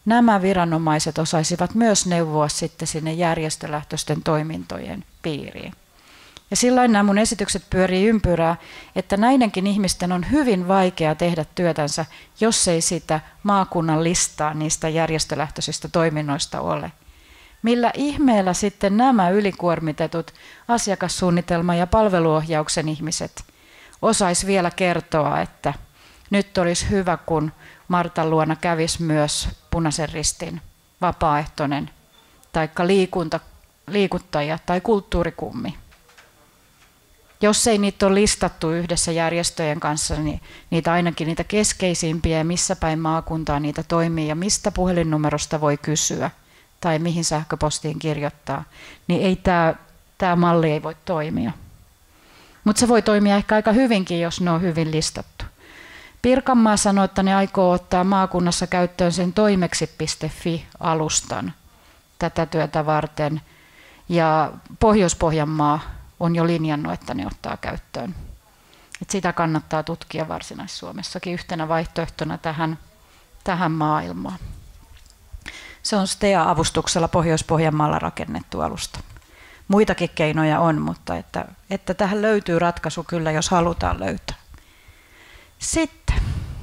nämä viranomaiset osaisivat myös neuvoa sitten sinne järjestölähtöisten toimintojen piiriin. Ja silloin nämä mun esitykset pyörii ympyrää, että näidenkin ihmisten on hyvin vaikea tehdä työtänsä, jos ei sitä maakunnan listaa niistä järjestölähtöisistä toiminnoista ole. Millä ihmeellä sitten nämä ylikuormitetut asiakassuunnitelma- ja palveluohjauksen ihmiset osais vielä kertoa, että nyt olisi hyvä, kun Martan luona kävisi myös Punaisen Ristin vapaaehtoinen, taikka liikuttaja tai kulttuurikummi. Jos ei niitä ole listattu yhdessä järjestöjen kanssa, niin ainakin niitä keskeisimpiä ja missä päin maakuntaa niitä toimii ja mistä puhelinnumerosta voi kysyä tai mihin sähköpostiin kirjoittaa, niin ei tämä malli ei voi toimia. Mutta se voi toimia ehkä aika hyvinkin, jos ne on hyvin listattu. Pirkanmaa sanoi, että ne aikoo ottaa maakunnassa käyttöön sen toimeksi.fi-alustan tätä työtä varten. Ja Pohjois-Pohjanmaa on jo linjannut, että ne ottaa käyttöön. Et sitä kannattaa tutkia Varsinais-Suomessakin yhtenä vaihtoehtona tähän maailmaan. Se on STEA-avustuksella Pohjois-Pohjanmaalla rakennettu alusta. Muitakin keinoja on, mutta että tähän löytyy ratkaisu kyllä, jos halutaan löytää. Sitten.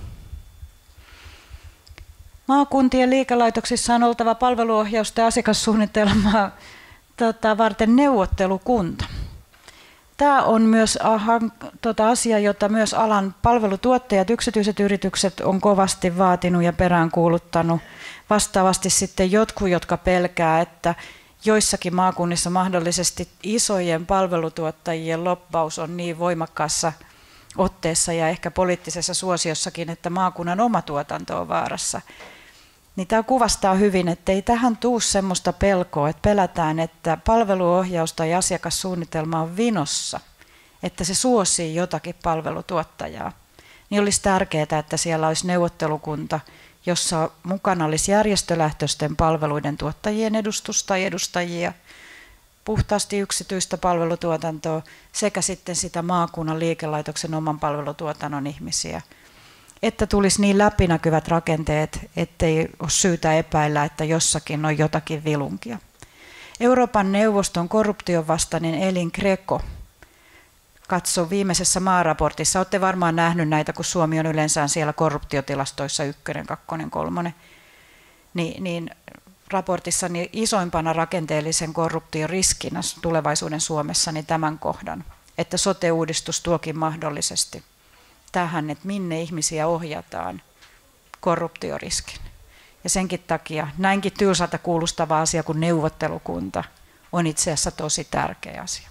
Maakuntien liikelaitoksissa on oltava palveluohjausta ja asiakassuunnitelmaa varten neuvottelukunta. Tämä on myös asia, jota myös alan palvelutuottajat, yksityiset yritykset on kovasti vaatinut ja peräänkuuluttanut. Vastaavasti sitten jotkut, jotka pelkää, että joissakin maakunnissa mahdollisesti isojen palvelutuottajien lobbaus on niin voimakkaassa otteessa ja ehkä poliittisessa suosiossakin, että maakunnan oma tuotanto on vaarassa. Niin tämä kuvastaa hyvin, että ei tähän tule semmoista pelkoa, että pelätään, että palveluohjaus tai asiakassuunnitelma on vinossa, että se suosii jotakin palvelutuottajaa. Niin olisi tärkeää, että siellä olisi neuvottelukunta, jossa mukana olisi järjestölähtöisten palveluiden tuottajien edustus tai edustajia, puhtaasti yksityistä palvelutuotantoa sekä sitten sitä maakunnan liikelaitoksen oman palvelutuotannon ihmisiä. Että tulisi niin läpinäkyvät rakenteet, ettei ole syytä epäillä, että jossakin on jotakin vilunkia. Euroopan neuvoston korruption vastainen elin Greco katsoi viimeisessä maaraportissa, olette varmaan nähnyt näitä, kun Suomi on yleensä siellä korruptiotilastoissa 1, 2, 3, niin raportissa niin isoimpana rakenteellisen korruption riskinä tulevaisuuden Suomessa niin tämän kohdan, että sote-uudistus tuokin mahdollisesti tähän, että minne ihmisiä ohjataan korruptioriskin. Ja senkin takia näinkin tylsältä kuulostava asia kuin neuvottelukunta on itse asiassa tosi tärkeä asia.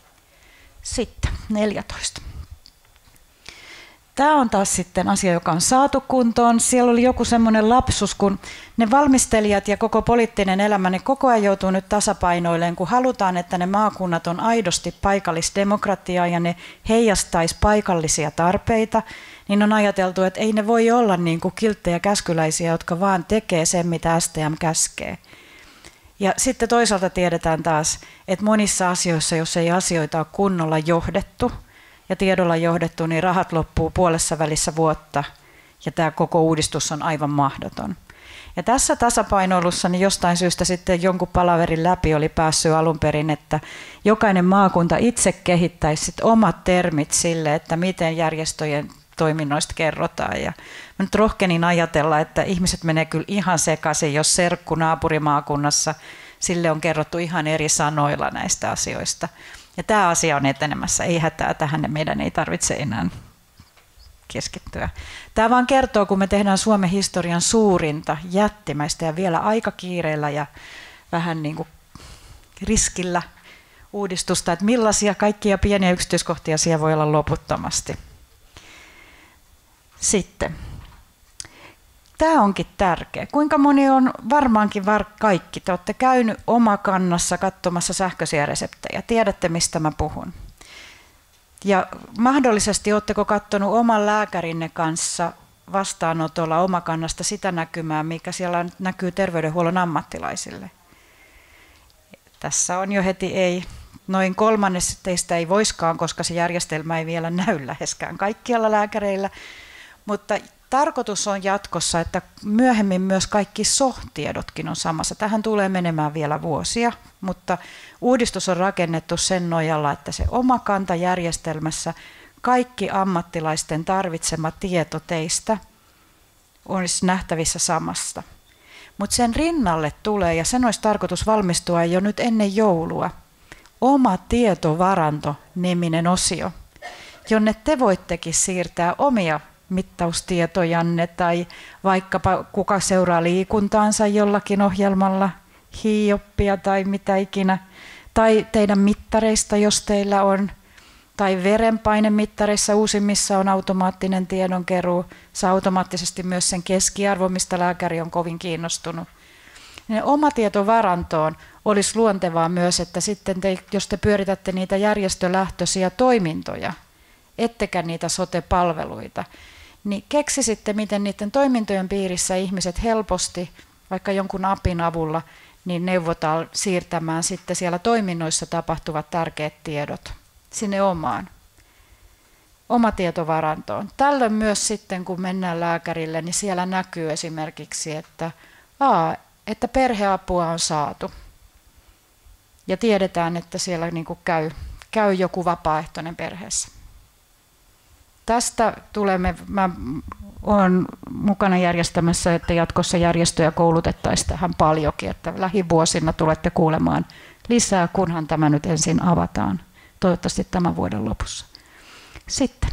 Sitten 14. Tämä on taas sitten asia, joka on saatu kuntoon. Siellä oli joku semmoinen lapsus, kun ne valmistelijat ja koko poliittinen elämä, ne koko ajan joutuu nyt tasapainoilleen, kun halutaan, että ne maakunnat on aidosti paikallisdemokratiaa ja ne heijastaisi paikallisia tarpeita, niin on ajateltu, että ei ne voi olla niin kuin kilttejä käskyläisiä, jotka vaan tekee sen, mitä STM käskee. Ja sitten toisaalta tiedetään taas, että monissa asioissa, jos ei asioita ole kunnolla johdettu, ja tiedolla johdettu, niin rahat loppuu puolessa välissä vuotta ja tämä koko uudistus on aivan mahdoton. Ja tässä tasapainoilussa niin jostain syystä sitten jonkun palaverin läpi oli päässyt alun perin, että jokainen maakunta itse kehittäisi sit omat termit sille, että miten järjestöjen toiminnoista kerrotaan. Ja mä nyt rohkenin ajatella, että ihmiset menee kyllä ihan sekaisin, jos serkku naapurimaakunnassa, sille on kerrottu ihan eri sanoilla näistä asioista. Ja tämä asia on etenemässä, ei hätää, tähän meidän ei tarvitse enää keskittyä. Tämä vaan kertoo, kun me tehdään Suomen historian suurinta, jättimäistä ja vielä aika kiireellä ja vähän niin kuin riskillä uudistusta, että millaisia kaikkia pieniä yksityiskohtia siellä voi olla loputtomasti. Sitten. Tämä onkin tärkeä. Kuinka moni on varmaankin kaikki? Te olette käynyt Omakannassa katsomassa sähköisiä reseptejä. Tiedätte, mistä mä puhun. Ja mahdollisesti oletteko katsonut oman lääkärinne kanssa vastaanotolla Omakannasta sitä näkymää, mikä siellä näkyy terveydenhuollon ammattilaisille. Tässä on jo heti ei. Noin kolmannes teistä ei voiskaan, koska se järjestelmä ei vielä näy läheskään kaikkialla lääkäreillä. Mutta tarkoitus on jatkossa, että myöhemmin myös kaikki SOH-tiedotkin on samassa. Tähän tulee menemään vielä vuosia, mutta uudistus on rakennettu sen nojalla, että se Omakanta-järjestelmässä kaikki ammattilaisten tarvitsema tieto teistä olisi nähtävissä samasta. Mutta sen rinnalle tulee, ja sen olisi tarkoitus valmistua jo nyt ennen joulua, oma tietovaranto-niminen osio, jonne te voittekin siirtää omia mittaustietojanne tai vaikkapa kuka seuraa liikuntaansa jollakin ohjelmalla, Hioppia tai mitä ikinä, tai teidän mittareista, jos teillä on, tai verenpainemittareissa uusimmissa on automaattinen tiedonkeruu, saa automaattisesti myös sen keskiarvo, mistä lääkäri on kovin kiinnostunut. Oma tietovarantoon olisi luontevaa myös, että sitten jos te pyöritätte niitä järjestölähtöisiä toimintoja, ettekä niitä sote-palveluita, niin keksisitte, miten niiden toimintojen piirissä ihmiset helposti, vaikka jonkun appin avulla, niin neuvotaan siirtämään sitten siellä toiminnoissa tapahtuvat tärkeät tiedot sinne oma tietovarantoon. Tällöin myös sitten, kun mennään lääkärille, niin siellä näkyy esimerkiksi, että perheapua on saatu. Ja tiedetään, että siellä niin kuin käy joku vapaaehtoinen perheessä. Tästä mä olen mukana järjestämässä, että jatkossa järjestöjä koulutettaisiin tähän paljonkin, että lähivuosina tulette kuulemaan lisää, kunhan tämä nyt ensin avataan, toivottavasti tämän vuoden lopussa. Sitten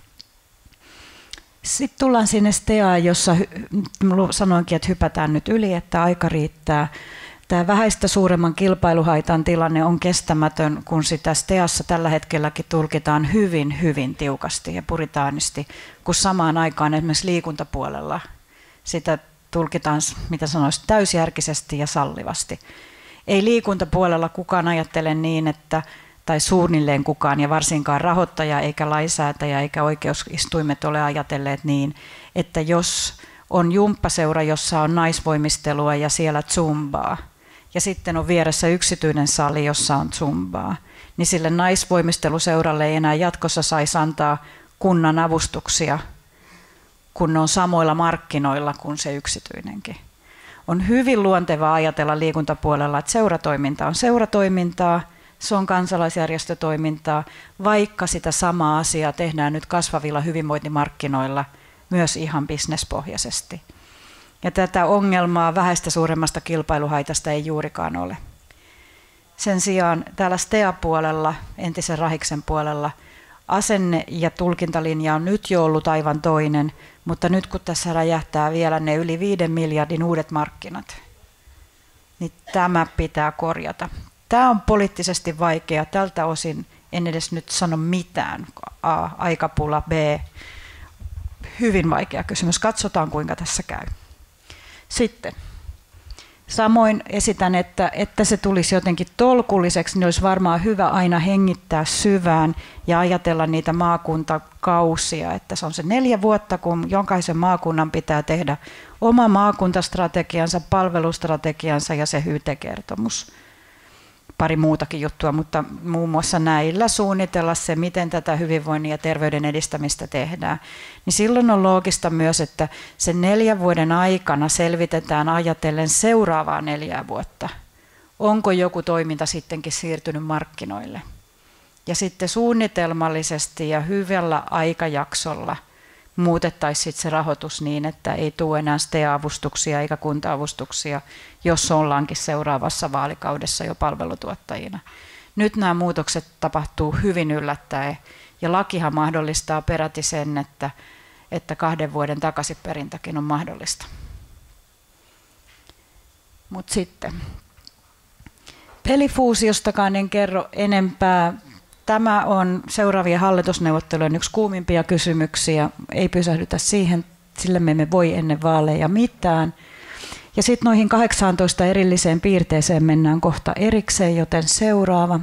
tullaan sinne STEAan, jossa sanoinkin, että hypätään nyt yli, että aika riittää. Tämä vähäistä suuremman kilpailuhaitan tilanne on kestämätön, kun sitä STEAssa tällä hetkelläkin tulkitaan hyvin, hyvin tiukasti ja puritaanisti, kun samaan aikaan esimerkiksi liikuntapuolella sitä tulkitaan, mitä sanoisi, täysjärkisesti ja sallivasti. Ei liikuntapuolella kukaan ajattele niin, tai suunnilleen kukaan, ja varsinkaan rahoittaja eikä lainsäätäjä eikä oikeusistuimet ole ajatelleet niin, että jos on jumppaseura, jossa on naisvoimistelua ja siellä zumbaa, ja sitten on vieressä yksityinen sali, jossa on zumbaa, niin sille naisvoimisteluseuralle ei enää jatkossa saisi antaa kunnan avustuksia, kun ne on samoilla markkinoilla kuin se yksityinenkin. On hyvin luontevaa ajatella liikuntapuolella, että seuratoiminta on seuratoimintaa, se on kansalaisjärjestötoimintaa, vaikka sitä samaa asiaa tehdään nyt kasvavilla hyvinvointimarkkinoilla myös ihan bisnespohjaisesti. Ja tätä ongelmaa vähäistä suuremmasta kilpailuhaitasta ei juurikaan ole. Sen sijaan täällä STEA-puolella, entisen Rahiksen puolella, asenne- ja tulkintalinja on nyt jo ollut aivan toinen, mutta nyt kun tässä räjähtää vielä ne yli 5 miljardin uudet markkinat, niin tämä pitää korjata. Tämä on poliittisesti vaikea. Tältä osin en edes nyt sano mitään. A, aikapula, B, hyvin vaikea kysymys. Katsotaan, kuinka tässä käy. Sitten. Samoin esitän, että se tulisi jotenkin tolkulliseksi, niin olisi varmaan hyvä aina hengittää syvään ja ajatella niitä maakuntakausia. Että se on se 4 vuotta, kun jokaisen maakunnan pitää tehdä oma maakuntastrategiansa, palvelustrategiansa ja se HYTE-kertomus. Pari muutakin juttua, mutta muun muassa näillä suunnitella se, miten tätä hyvinvoinnin ja terveyden edistämistä tehdään. Niin silloin on loogista myös, että sen 4 vuoden aikana selvitetään ajatellen seuraavaa 4 vuotta. Onko joku toiminta sittenkin siirtynyt markkinoille? Ja sitten suunnitelmallisesti ja hyvällä aikajaksolla muutettaisiin se rahoitus niin, että ei tule enää STEA-avustuksia eikä kunta-avustuksia, jos ollaankin seuraavassa vaalikaudessa jo palvelutuottajina. Nyt nämä muutokset tapahtuu hyvin yllättäen ja lakihan mahdollistaa peräti sen, että 2 vuoden takaisinperintäkin on mahdollista. Mutta sitten pelifuusiostakaan en kerro enempää. Tämä on seuraavien hallitusneuvottelujen yksi kuumimpia kysymyksiä. Ei pysähdytä siihen, sillä me emme voi ennen vaaleja mitään. Ja sitten noihin 18 erilliseen piirteeseen mennään kohta erikseen, joten seuraava.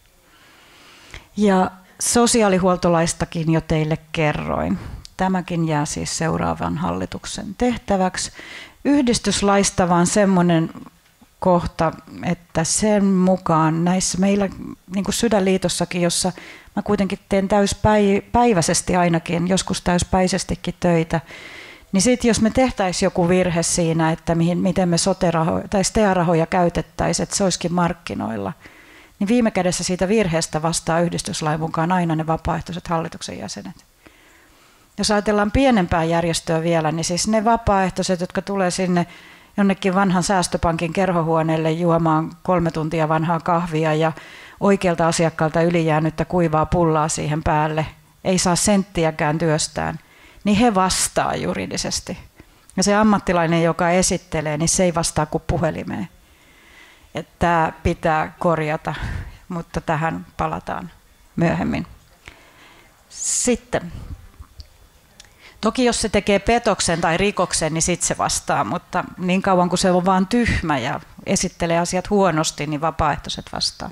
Ja sosiaalihuoltolaistakin jo teille kerroin. Tämäkin jää siis seuraavan hallituksen tehtäväksi. Yhdistyslaista vaan semmoinen kohta, että sen mukaan näissä meillä niin kuin Sydänliitossakin, jossa mä kuitenkin teen täyspäiväisesti ainakin, joskus täyspäisestikin töitä, Niin sitten jos me tehtäisiin joku virhe siinä, että miten me tai STEA-rahoja käytettäisiin, että se olisikin markkinoilla, niin viime kädessä siitä virheestä vastaa yhdistyslain mukaan aina ne vapaaehtoiset hallituksen jäsenet. Jos ajatellaan pienempää järjestöä vielä, niin siis ne vapaaehtoiset, jotka tulee sinne jonnekin vanhan säästöpankin kerhohuoneelle juomaan 3 tuntia vanhaa kahvia ja oikealta asiakkaalta ylijäänyttä kuivaa pullaa siihen päälle, ei saa senttiäkään työstään, niin he vastaa juridisesti. Ja se ammattilainen, joka esittelee, niin se ei vastaa kuin puhelimeen. Tämä pitää korjata, mutta tähän palataan myöhemmin. Sitten. Toki jos se tekee petoksen tai rikoksen, niin sitten se vastaa, mutta niin kauan kuin se on vaan tyhmä ja esittelee asiat huonosti, niin vapaaehtoiset vastaa.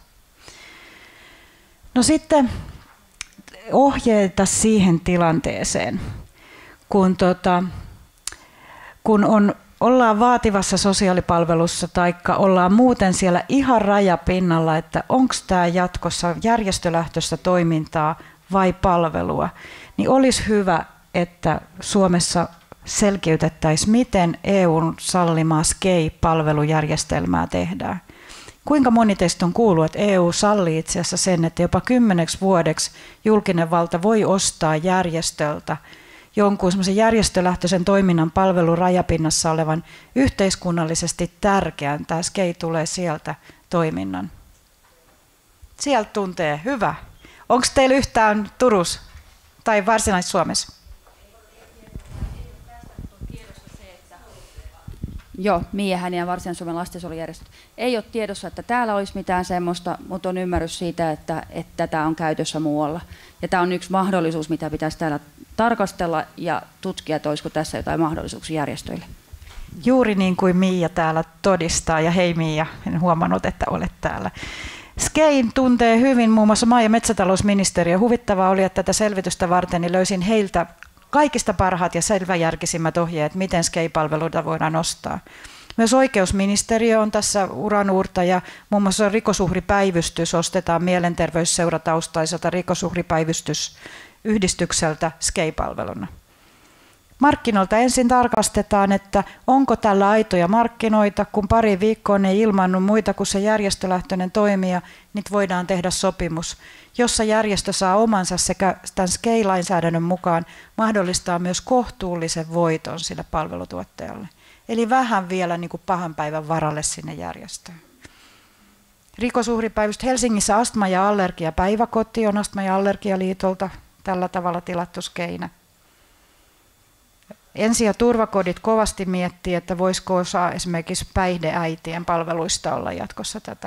No sitten ohjeita siihen tilanteeseen, kun ollaan vaativassa sosiaalipalvelussa tai ollaan muuten siellä ihan rajapinnalla, että onko tämä jatkossa järjestölähtöistä toimintaa vai palvelua, niin olisi hyvä, että Suomessa selkiytettäisiin, miten EUn sallimaa SKEI-palvelujärjestelmää tehdään. Kuinka moni teistä on kuullut, että EU sallii itse asiassa sen, että jopa 10 vuodeksi julkinen valta voi ostaa järjestöltä jonkun semmoisen järjestölähtöisen toiminnan palvelun rajapinnassa olevan yhteiskunnallisesti tärkeän. Tämä SKEI tulee sieltä toiminnan. Sieltä tuntee. Hyvä. Onko teillä yhtään Turussa tai Varsinais-Suomessa? Joo, Mia Häni ja Varsinais-Suomen lastensuojelujärjestöt. Ei ole tiedossa, että täällä olisi mitään semmoista, mutta on ymmärrys siitä, että tätä on käytössä muualla. Ja tämä on yksi mahdollisuus, mitä pitäisi täällä tarkastella ja tutkia, että olisiko tässä jotain mahdollisuuksia järjestöille. Juuri niin kuin Mia täällä todistaa, ja hei Mia, en huomannut, että olet täällä. SKEIn tuntee hyvin muun muassa maa- ja metsätalousministeriö. Huvittavaa oli, että tätä selvitystä varten niin löysin heiltä kaikista parhaat ja selväjärkisimmät ohjeet, miten SKEI-palveluita voidaan ostaa. Myös oikeusministeriö on tässä uranuurta ja muun muassa rikosuhripäivystys ostetaan mielenterveysseurataustaisesta rikosuhripäivystysyhdistykseltä SKEI-palveluna. Markkinoilta ensin tarkastetaan, että onko tällä aitoja markkinoita. Kun pari viikkoon ei ilmannut muita kuin se järjestölähtöinen toimija, niin voidaan tehdä sopimus, jossa järjestö saa omansa sekä tämän SKEI-lainsäädännön mukaan mahdollistaa myös kohtuullisen voiton sille palvelutuottajalle. Eli vähän vielä niin kuin pahan päivän varalle sinne järjestöön. Rikosuhripäivystys Helsingissä astma- ja allergiapäiväkoti on Astma- ja allergialiitolta tällä tavalla tilattu SKEInä. Ensi- ja turvakodit kovasti miettii, että voisiko osa esimerkiksi päihdeäitien palveluista olla jatkossa tätä.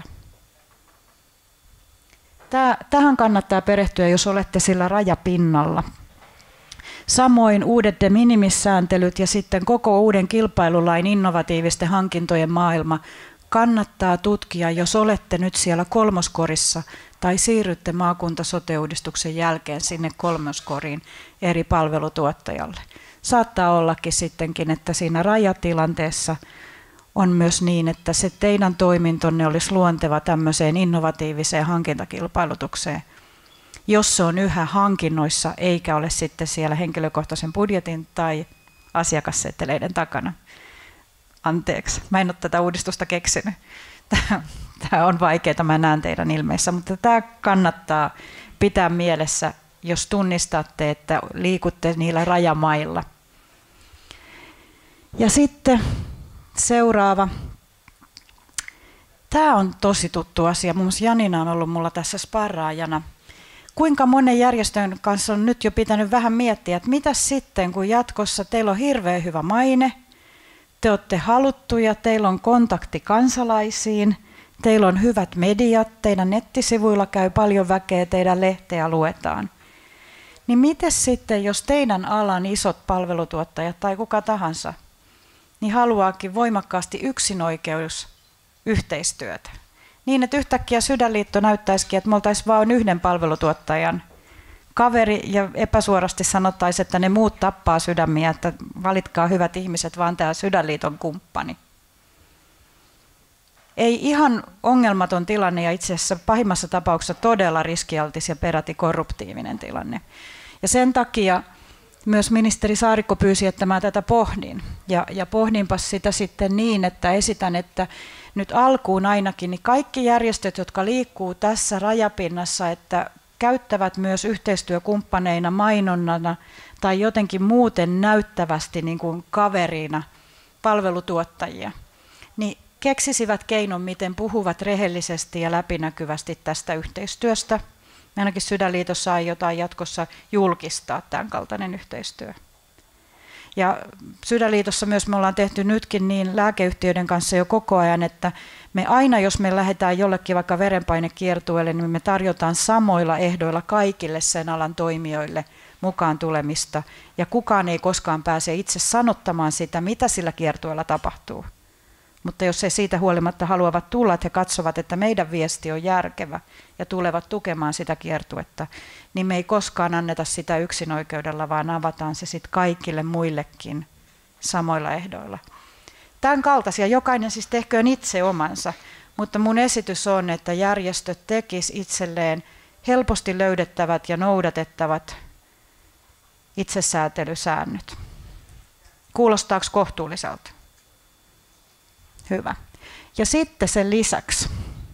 Tähän kannattaa perehtyä, jos olette sillä rajapinnalla. Samoin uudet de minimis-sääntelyt ja sitten koko uuden kilpailulain innovatiivisten hankintojen maailma kannattaa tutkia, jos olette nyt siellä kolmoskorissa tai siirrytte maakunta-sote-uudistuksen jälkeen sinne kolmoskoriin eri palvelutuottajalle. Saattaa ollakin sittenkin, että siinä rajatilanteessa on myös niin, että se teidän toimintonne olisi luonteva tämmöiseen innovatiiviseen hankintakilpailutukseen, jos se on yhä hankinnoissa eikä ole sitten siellä henkilökohtaisen budjetin tai asiakasseteleiden takana. Anteeksi, mä en ole tätä uudistusta keksinyt. Tämä on vaikeaa, mä näen teidän ilmeissä, mutta tämä kannattaa pitää mielessä, jos tunnistatte, että liikutte niillä rajamailla. Ja sitten seuraava. Tämä on tosi tuttu asia. Muun muassa Janina on ollut mulla tässä sparraajana. Kuinka monen järjestön kanssa on nyt jo pitänyt vähän miettiä, että mitä sitten, kun jatkossa teillä on hirveän hyvä maine, te olette haluttuja, teillä on kontakti kansalaisiin, teillä on hyvät mediat, teidän nettisivuilla käy paljon väkeä, teidän lehteä luetaan. Niin miten sitten, jos teidän alan isot palvelutuottajat tai kuka tahansa, niin haluaakin voimakkaasti yksinoikeus yhteistyötä. Niin, että yhtäkkiä Sydänliitto näyttäisikin, että me oltaisiin vain yhden palvelutuottajan kaveri ja epäsuorasti sanottaisiin, että ne muut tappaa sydämiä, että valitkaa hyvät ihmiset, vaan tämä Sydänliiton kumppani. Ei ihan ongelmaton tilanne ja itse asiassa pahimmassa tapauksessa todella riskialtis ja peräti korruptiivinen tilanne. Ja sen takia myös ministeri Saarikko pyysi, että mä tätä pohdin. Ja pohdinpas sitä sitten niin, että esitän, että nyt alkuun ainakin niin kaikki järjestöt, jotka liikkuu tässä rajapinnassa, että käyttävät myös yhteistyökumppaneina, mainonnana tai jotenkin muuten näyttävästi niin kuin kaverina palvelutuottajia, niin keksisivät keinon, miten puhuvat rehellisesti ja läpinäkyvästi tästä yhteistyöstä. Me ainakin Sydänliitossa aiotaan jatkossa julkistaa tämän kaltainen yhteistyö. Ja Sydänliitossa myös me ollaan tehty nytkin niin lääkeyhtiöiden kanssa jo koko ajan, että me aina, jos me lähdetään jollekin vaikka verenpainekiertueelle, niin me tarjotaan samoilla ehdoilla kaikille sen alan toimijoille mukaan tulemista. Ja kukaan ei koskaan pääse itse sanottamaan sitä, mitä sillä kiertueella tapahtuu. Mutta jos he siitä huolimatta haluavat tulla, että he katsovat, että meidän viesti on järkevä ja tulevat tukemaan sitä kiertuetta, niin me ei koskaan anneta sitä yksinoikeudella, vaan avataan se sitten kaikille muillekin samoilla ehdoilla. Tämän kaltaisia, jokainen siis tehköön itse omansa, mutta mun esitys on, että järjestöt tekisivät itselleen helposti löydettävät ja noudatettavat itsesäätelysäännöt. Kuulostaako kohtuulliselta? Hyvä. Ja sitten sen lisäksi,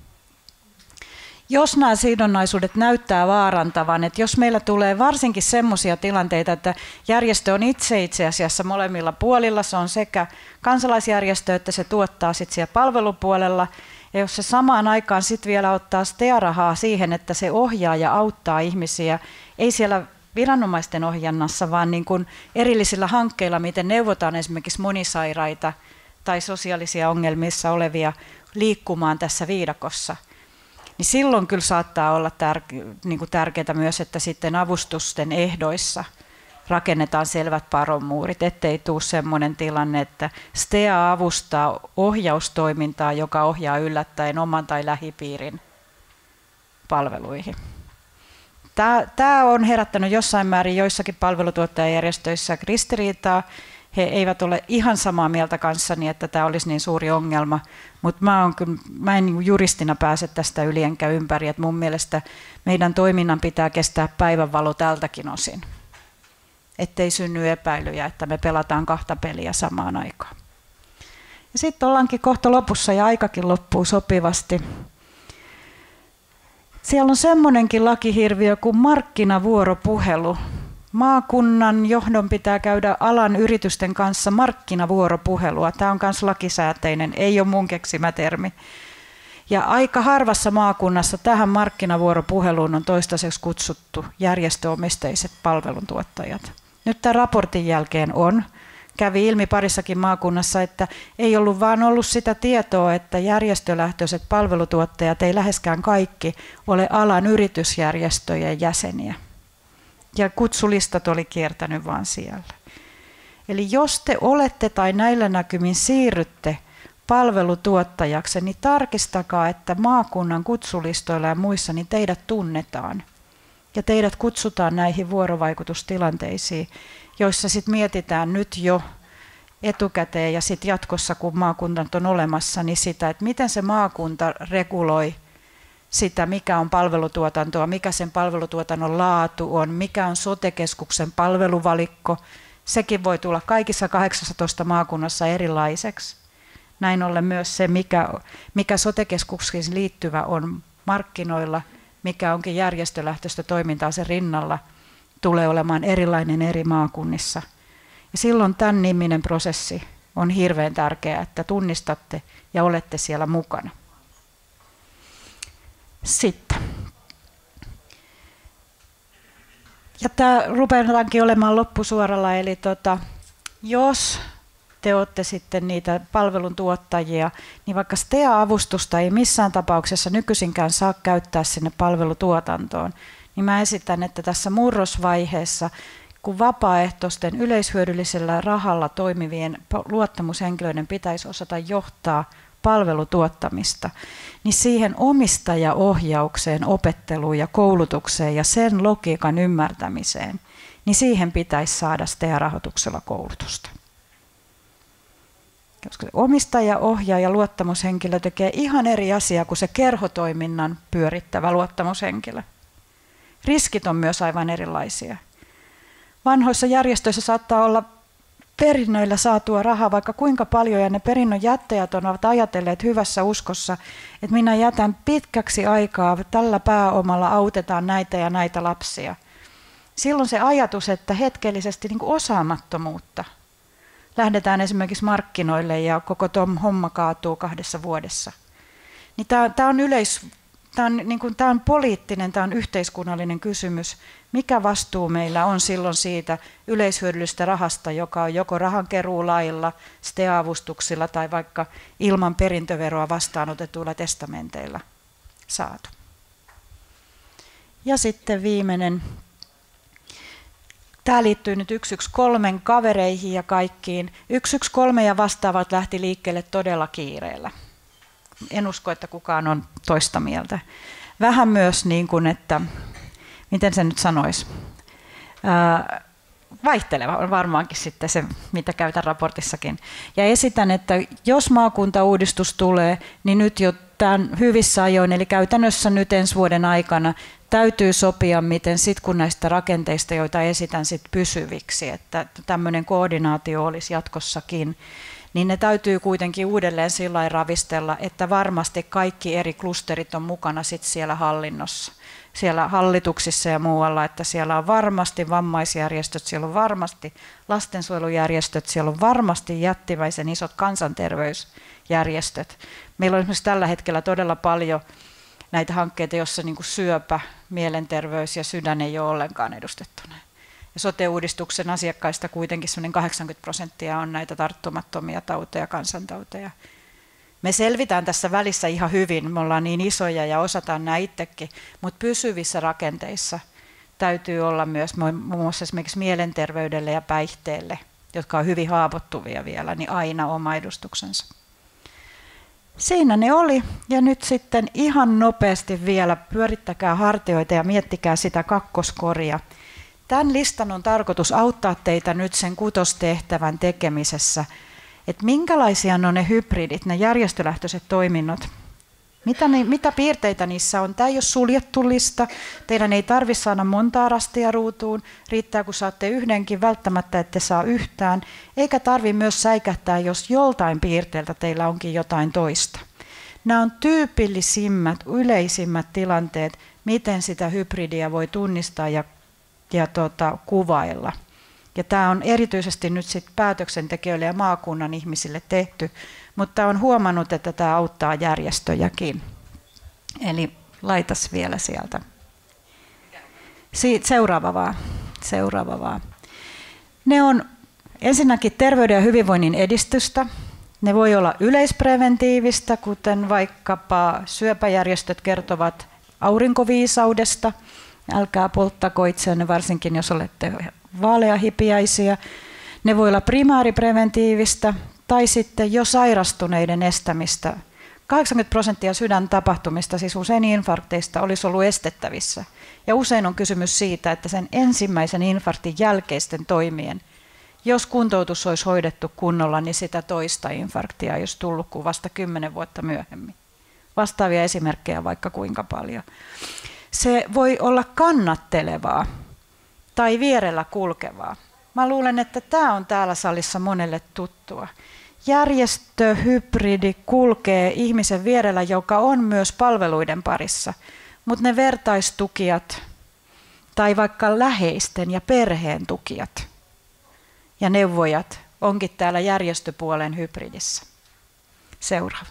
jos nämä sidonnaisuudet näyttää vaarantavan, että jos meillä tulee varsinkin semmoisia tilanteita, että järjestö on itse asiassa molemmilla puolilla, se on sekä kansalaisjärjestö, että se tuottaa sitten siellä palvelupuolella, ja jos se samaan aikaan sitten vielä ottaa STEA-rahaa siihen, että se ohjaa ja auttaa ihmisiä, ei siellä viranomaisten ohjannassa, vaan niin kuin erillisillä hankkeilla, miten neuvotaan esimerkiksi monisairaita tai sosiaalisia ongelmissa olevia liikkumaan tässä viidakossa, niin silloin kyllä saattaa olla tärkeää myös, että sitten avustusten ehdoissa rakennetaan selvät paronmuurit, ettei tule sellainen tilanne, että STEA avustaa ohjaustoimintaa, joka ohjaa yllättäen oman tai lähipiirin palveluihin. Tämä on herättänyt jossain määrin joissakin palvelutuottajajärjestöissä ristiriitaa. He eivät ole ihan samaa mieltä kanssani, että tämä olisi niin suuri ongelma, mutta mä en juristina pääse tästä yli enkä ympäri, että mun mielestä meidän toiminnan pitää kestää päivänvalo tältäkin osin, ettei synny epäilyjä, että me pelataan kahta peliä samaan aikaan. Ja sitten ollaankin kohta lopussa ja aikakin loppuu sopivasti. Siellä on semmoinenkin lakihirviö kuin markkinavuoropuhelu. Maakunnan johdon pitää käydä alan yritysten kanssa markkinavuoropuhelua. Tämä on myös lakisääteinen, ei ole mun keksimä termi. Ja aika harvassa maakunnassa tähän markkinavuoropuheluun on toistaiseksi kutsuttu järjestöomisteiset palveluntuottajat. Nyt tämän raportin jälkeen kävi ilmi parissakin maakunnassa, että ei ollut vaan ollut sitä tietoa, että järjestölähtöiset palvelutuottajat ei läheskään kaikki ole alan yritysjärjestöjen jäseniä. Ja kutsulistat oli kiertänyt vaan siellä. Eli jos te olette tai näillä näkymin siirrytte palvelutuottajaksi, niin tarkistakaa, että maakunnan kutsulistoilla ja muissa niin teidät tunnetaan. Ja teidät kutsutaan näihin vuorovaikutustilanteisiin, joissa sitten mietitään nyt jo etukäteen ja sitten jatkossa, kun maakunnat on olemassa, niin sitä, että miten se maakunta reguloi sitä, mikä on palvelutuotantoa, mikä sen palvelutuotannon laatu on, mikä on sote-keskuksen palveluvalikko. Sekin voi tulla kaikissa 18 maakunnassa erilaiseksi. Näin ollen myös se, mikä sote-keskuksiin liittyvä on markkinoilla, mikä onkin järjestölähtöistä toimintaa sen rinnalla, tulee olemaan erilainen eri maakunnissa. Ja silloin tämän niminen prosessi on hirveän tärkeää, että tunnistatte ja olette siellä mukana. Sitten. Ja tämä rupeataankin olemaan loppusuoralla, eli jos te olette sitten niitä palveluntuottajia, niin vaikka STEA-avustusta ei missään tapauksessa nykyisinkään saa käyttää sinne palvelutuotantoon, niin mä esitän, että tässä murrosvaiheessa, kun vapaaehtoisten yleishyödyllisellä rahalla toimivien luottamushenkilöiden pitäisi osata johtaa palvelutuottamista, niin siihen omistajaohjaukseen, opetteluun ja koulutukseen ja sen logiikan ymmärtämiseen, niin siihen pitäisi saada STEA-rahoituksella koulutusta. Koska se omistajaohjaaja ja luottamushenkilö tekee ihan eri asiaa kuin se kerhotoiminnan pyörittävä luottamushenkilö. Riskit on myös aivan erilaisia. Vanhoissa järjestöissä saattaa olla perinnöillä saatua rahaa vaikka kuinka paljon, ja ne perinnön jättäjät ovat ajatelleet hyvässä uskossa, että minä jätän pitkäksi aikaa, tällä pääomalla autetaan näitä ja näitä lapsia. Silloin se ajatus, että hetkellisesti niin kuin osaamattomuutta lähdetään esimerkiksi markkinoille ja koko homma kaatuu 2 vuodessa. Niin tämä on poliittinen, tämä on yhteiskunnallinen kysymys. Mikä vastuu meillä on silloin siitä yleishyödyllistä rahasta, joka on joko rahankeruulailla, STEA-avustuksilla tai vaikka ilman perintöveroa vastaanotetuilla testamenteilla saatu. Ja sitten viimeinen. Tämä liittyy nyt 113 kavereihin ja kaikkiin. 113 ja vastaavat lähti liikkeelle todella kiireellä. En usko, että kukaan on toista mieltä. Vähän myös niin kuin, että, miten se nyt sanoisi, vaihteleva on varmaankin sitten se, mitä käytän raportissakin. Ja esitän, että jos maakuntauudistus tulee, niin nyt jo tämän hyvissä ajoin, eli käytännössä nyt ensi vuoden aikana, täytyy sopia, miten sitten kun näistä rakenteista, joita esitän sit pysyviksi, että tämmöinen koordinaatio olisi jatkossakin, niin ne täytyy kuitenkin uudelleen sillä lailla ravistella, että varmasti kaikki eri klusterit on mukana sit siellä hallinnossa, siellä hallituksissa ja muualla, että siellä on varmasti vammaisjärjestöt, siellä on varmasti lastensuojelujärjestöt, siellä on varmasti jättimäisen isot kansanterveysjärjestöt. Meillä on esimerkiksi tällä hetkellä todella paljon näitä hankkeita, joissa niin kuin syöpä, mielenterveys ja sydän ei ole ollenkaan edustettuna. Ja sote-uudistuksen asiakkaista kuitenkin 80% on näitä tarttumattomia tauteja, kansantauteja. Me selvitään tässä välissä ihan hyvin, me ollaan niin isoja ja osataan nämä itsekin, mutta pysyvissä rakenteissa täytyy olla myös muun muassa esimerkiksi mielenterveydelle ja päihteelle, jotka on hyvin haavoittuvia vielä, niin aina oma edustuksensa. Siinä ne oli, ja nyt sitten ihan nopeasti vielä pyörittäkää hartioita ja miettikää sitä kakkoskoria. Tämän listan on tarkoitus auttaa teitä nyt sen kutostehtävän tekemisessä, että minkälaisia on ne hybridit, ne järjestölähtöiset toiminnot. Mitä piirteitä niissä on? Tämä ei ole suljettu lista, teidän ei tarvitse saada montaa rastia ruutuun, riittää kun saatte yhdenkin, välttämättä ette saa yhtään, eikä tarvitse myös säikähtää, jos joltain piirteeltä teillä onkin jotain toista. Nämä on tyypillisimmät, yleisimmät tilanteet, miten sitä hybridiä voi tunnistaa ja kuvailla. Ja tämä on erityisesti nyt sit päätöksentekijöille ja maakunnan ihmisille tehty, mutta on huomannut, että tämä auttaa järjestöjäkin. Eli laitas vielä sieltä. Seuraava vaan. Ne on ensinnäkin terveyden ja hyvinvoinnin edistystä. Ne voi olla yleispreventiivistä, kuten vaikkapa syöpäjärjestöt kertovat aurinkoviisaudesta. Älkää polttako itseänne, varsinkin jos olette vaaleahipiäisiä. Ne voi olla primaaripreventiivistä tai sitten jo sairastuneiden estämistä. 80% sydäntapahtumista, siis usein infarkteista, olisi ollut estettävissä. Ja usein on kysymys siitä, että sen ensimmäisen infarktin jälkeisten toimien, jos kuntoutus olisi hoidettu kunnolla, niin sitä toista infarktia ei olisi tullut kuin vasta 10 vuotta myöhemmin. Vastaavia esimerkkejä vaikka kuinka paljon. Se voi olla kannattelevaa tai vierellä kulkevaa. Mä luulen, että tämä on täällä salissa monelle tuttua. Järjestöhybridi kulkee ihmisen vierellä, joka on myös palveluiden parissa, mutta ne vertaistukijat tai vaikka läheisten ja perheen tukijat ja neuvojat onkin täällä järjestöpuolen hybridissä. Seuraava.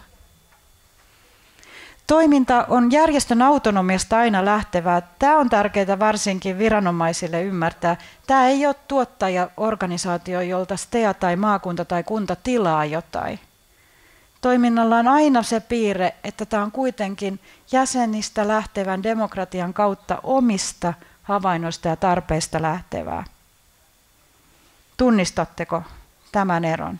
Toiminta on järjestön autonomiasta aina lähtevää. Tämä on tärkeää varsinkin viranomaisille ymmärtää. Tämä ei ole tuottajaorganisaatio, jolta STEA tai maakunta tai kunta tilaa jotain. Toiminnalla on aina se piirre, että tämä on kuitenkin jäsenistä lähtevän demokratian kautta omista havainnoista ja tarpeista lähtevää. Tunnistatteko tämän eron?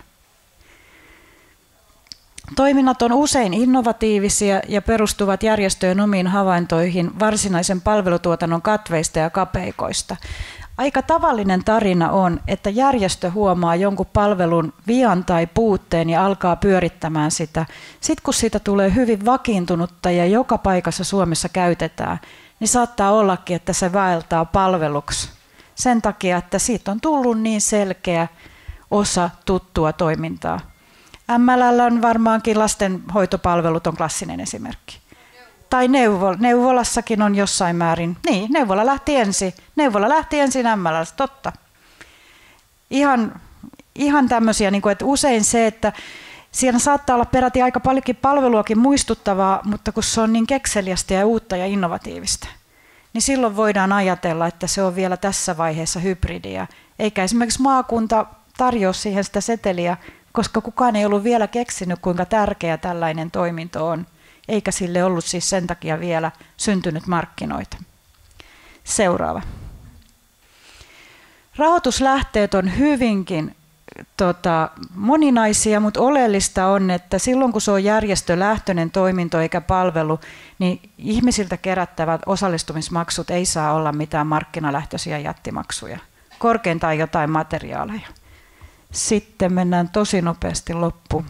Toiminnat on usein innovatiivisia ja perustuvat järjestöjen omiin havaintoihin varsinaisen palvelutuotannon katveista ja kapeikoista. Aika tavallinen tarina on, että järjestö huomaa jonkun palvelun vian tai puutteen ja alkaa pyörittämään sitä. Sitten kun siitä tulee hyvin vakiintunutta ja joka paikassa Suomessa käytetään, niin saattaa ollakin, että se vaeltaa palveluksi sen takia, että siitä on tullut niin selkeä osa tuttua toimintaa. MLL on varmaankin lastenhoitopalvelut on klassinen esimerkki. Tai neuvolassakin on jossain määrin. Niin, neuvola lähti ensin MLL, totta. Ihan tämmöisiä, niin kuin, että usein se, että siinä saattaa olla peräti aika paljonkin palveluakin muistuttavaa, mutta kun se on niin kekseliästä ja uutta ja innovatiivista, niin silloin voidaan ajatella, että se on vielä tässä vaiheessa hybridiä. Eikä esimerkiksi maakunta tarjoa siihen sitä seteliä, koska kukaan ei ollut vielä keksinyt, kuinka tärkeä tällainen toiminto on, eikä sille ollut siis sen takia vielä syntynyt markkinoita. Seuraava. Rahoituslähteet on hyvinkin moninaisia, mutta oleellista on, että silloin kun se on järjestölähtöinen toiminto eikä palvelu, niin ihmisiltä kerättävät osallistumismaksut ei saa olla mitään markkinalähtöisiä jättimaksuja, korkeintaan jotain materiaaleja. Sitten mennään tosi nopeasti loppuun.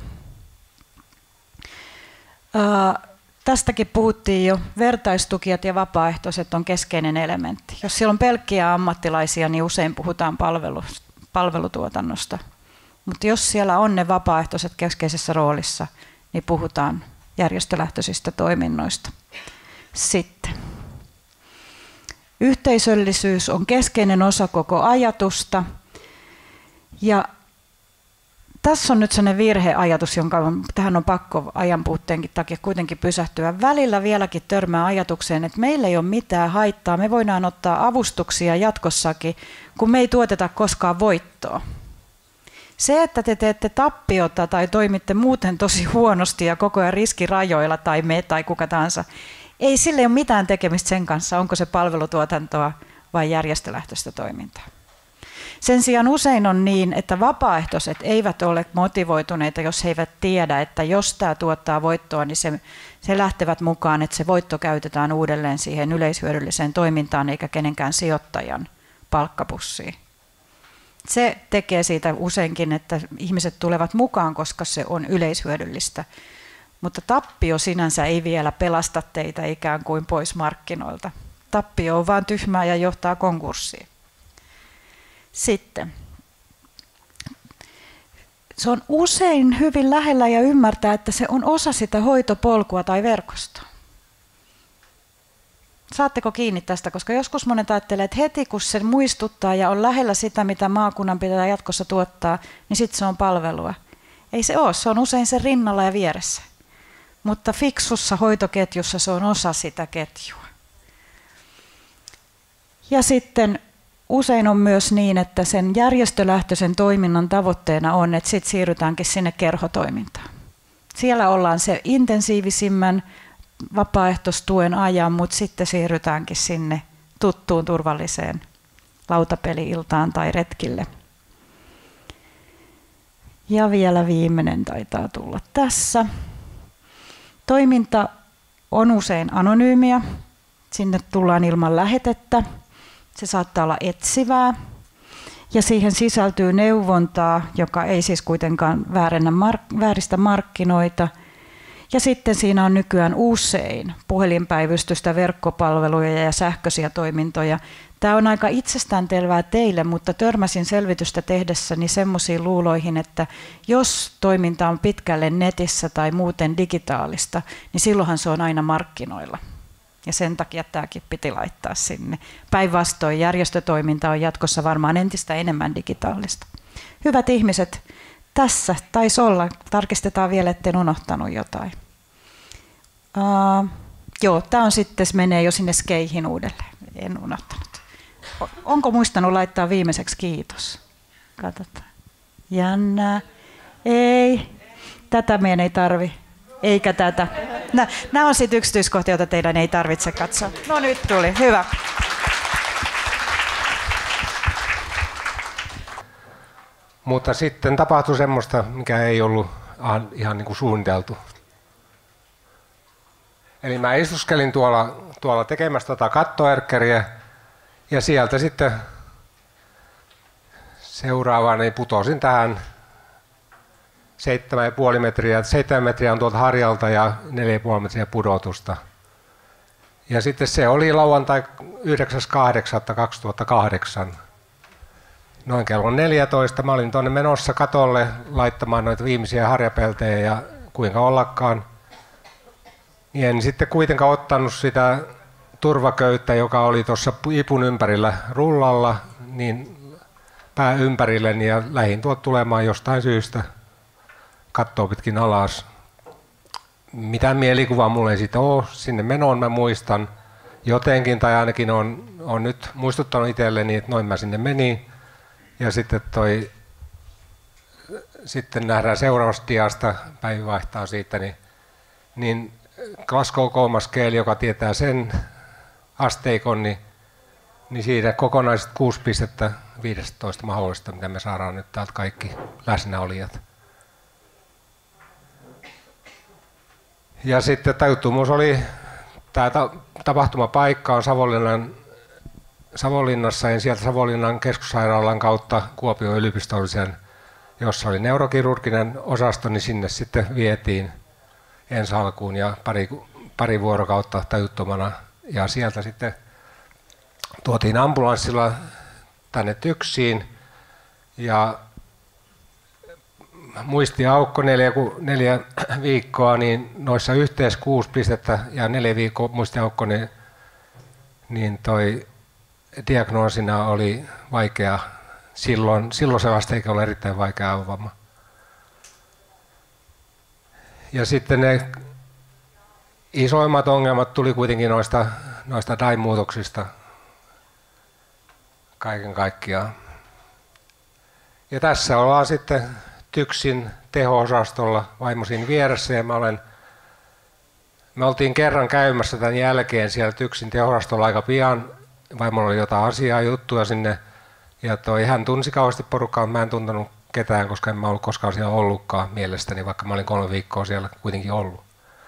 Tästäkin puhuttiin jo, vertaistukijat ja vapaaehtoiset on keskeinen elementti. Jos siellä on pelkkiä ammattilaisia, niin usein puhutaan palvelutuotannosta. Mutta jos siellä on ne vapaaehtoiset keskeisessä roolissa, niin puhutaan järjestölähtöisistä toiminnoista. Sitten. Yhteisöllisyys on keskeinen osa koko ajatusta. Ja tässä on nyt sellainen virheajatus, jonka tähän on pakko ajanpuutteenkin takia kuitenkin pysähtyä. Välillä vieläkin törmää ajatukseen, että meillä ei ole mitään haittaa. Me voidaan ottaa avustuksia jatkossakin, kun me ei tuoteta koskaan voittoa. Se, että te teette tappiota tai toimitte muuten tosi huonosti ja koko ajan riskirajoilla tai me tai kuka tahansa, ei sille ole mitään tekemistä sen kanssa, onko se palvelutuotantoa vai järjestölähtöistä toimintaa. Sen sijaan usein on niin, että vapaaehtoiset eivät ole motivoituneita, jos he eivät tiedä, että jos tämä tuottaa voittoa, niin se lähtevät mukaan, että se voitto käytetään uudelleen siihen yleishyödylliseen toimintaan eikä kenenkään sijoittajan palkkapussiin. Se tekee siitä useinkin, että ihmiset tulevat mukaan, koska se on yleishyödyllistä. Mutta tappio sinänsä ei vielä pelasta teitä ikään kuin pois markkinoilta. Tappio on vain tyhmää ja johtaa konkurssiin. Sitten. Se on usein hyvin lähellä ja ymmärtää, että se on osa sitä hoitopolkua tai verkostoa. Saatteko kiinni tästä, koska joskus monet ajattelee, että heti kun se muistuttaa ja on lähellä sitä, mitä maakunnan pitää jatkossa tuottaa, niin sitten se on palvelua. Ei se ole, se on usein sen rinnalla ja vieressä. Mutta fiksussa hoitoketjussa se on osa sitä ketjua. Ja sitten usein on myös niin, että sen järjestölähtöisen toiminnan tavoitteena on, että sitten siirrytäänkin sinne kerhotoimintaan. Siellä ollaan se intensiivisimmän vapaaehtoistuen ajan, mutta sitten siirrytäänkin sinne tuttuun turvalliseen lautapeli-iltaan tai retkille. Ja vielä viimeinen taitaa tulla tässä. Toiminta on usein anonyymiä. Sinne tullaan ilman lähetettä. Se saattaa olla etsivää. Ja siihen sisältyy neuvontaa, joka ei siis kuitenkaan vääristä markkinoita. Ja sitten siinä on nykyään usein puhelinpäivystystä, verkkopalveluja ja sähköisiä toimintoja. Tämä on aika itsestäänselvää teille, mutta törmäsin selvitystä tehdessäni semmoisiin luuloihin, että jos toiminta on pitkälle netissä tai muuten digitaalista, niin silloinhan se on aina markkinoilla. Ja sen takia tämäkin piti laittaa sinne. Päinvastoin järjestötoiminta on jatkossa varmaan entistä enemmän digitaalista. Hyvät ihmiset, tässä taisi olla. Tarkistetaan vielä, etten unohtanut jotain. Joo, tämä on sitten, menee jo sinne skeihin uudelleen. En unohtanut. Onko muistanut laittaa viimeiseksi kiitos? Katsotaan. Jännää. Ei. Tätä meidän ei tarvi. Eikä tätä. Nämä on sitten yksityiskohtia, joita teidän ei tarvitse katsoa. No nyt tuli. Hyvä. Mutta sitten tapahtui semmoista, mikä ei ollut ihan niin kuin suunniteltu. Eli mä istuskelin tuolla tekemässä kattoerkkeriä ja sieltä sitten seuraavaan putosin tähän 7,5 metriä. 7 metriä on tuolta harjalta ja 4,5 metriä pudotusta. Ja sitten se oli lauantai 9.8.2008. noin kello 14. Mä olin tuonne menossa katolle laittamaan noita viimeisiä harjapeltejä ja kuinka ollakaan. Niin en sitten kuitenkaan ottanut sitä turvaköyttä, joka oli tuossa ipun ympärillä rullalla, niin pää ympärilleni ja lähdin tuolta tulemaan jostain syystä kattoo pitkin alas. Mitään mielikuvaa mulla ei siitä ole. Sinne menoon mä muistan jotenkin, tai ainakin on nyt muistuttanut itselleni, että noin mä sinne menin. Ja sitten nähdään seuraavasta diasta, Päivi vaihtaa siitä, niin Glasgow Coma Scale, joka tietää sen asteikon, niin siitä kokonaiset 6 pistettä 15 mahdollista, mitä me saadaan nyt täältä kaikki läsnäolijat. Ja sitten tajuttomuus oli, tämä tapahtumapaikka on Savonlinnassa ja sieltä Savonlinnan keskussairaalan kautta Kuopion yliopistollisen, jossa oli neurokirurginen osasto, niin sinne sitten vietiin ensi alkuun ja pari vuorokautta tajuttomana. Ja sieltä sitten tuotiin ambulanssilla tänne TYKSiin ja muistiaukko 4 viikkoa, niin noissa yhteensä 6 pistettä ja 4 viikkoa muistiaukko, niin toi diagnoosina oli vaikea. Silloin se asteikko oli erittäin vaikea aivovamma. Ja sitten ne isoimmat ongelmat tuli kuitenkin noista DAI-muutoksista kaiken kaikkiaan. Ja tässä ollaan sitten TYKSin teho-osastolla vaimosin vieressä ja me oltiin kerran käymässä tämän jälkeen siellä TYKSin teho-osastolla aika pian. Vaimolla oli jotain asiaa, juttuja sinne ja hän tunsi kauheasti porukkaa, mutta mä en tuntenut ketään, koska en mä ollut koskaan siellä ollutkaan mielestäni, vaikka mä olin 3 viikkoa siellä kuitenkin ollut.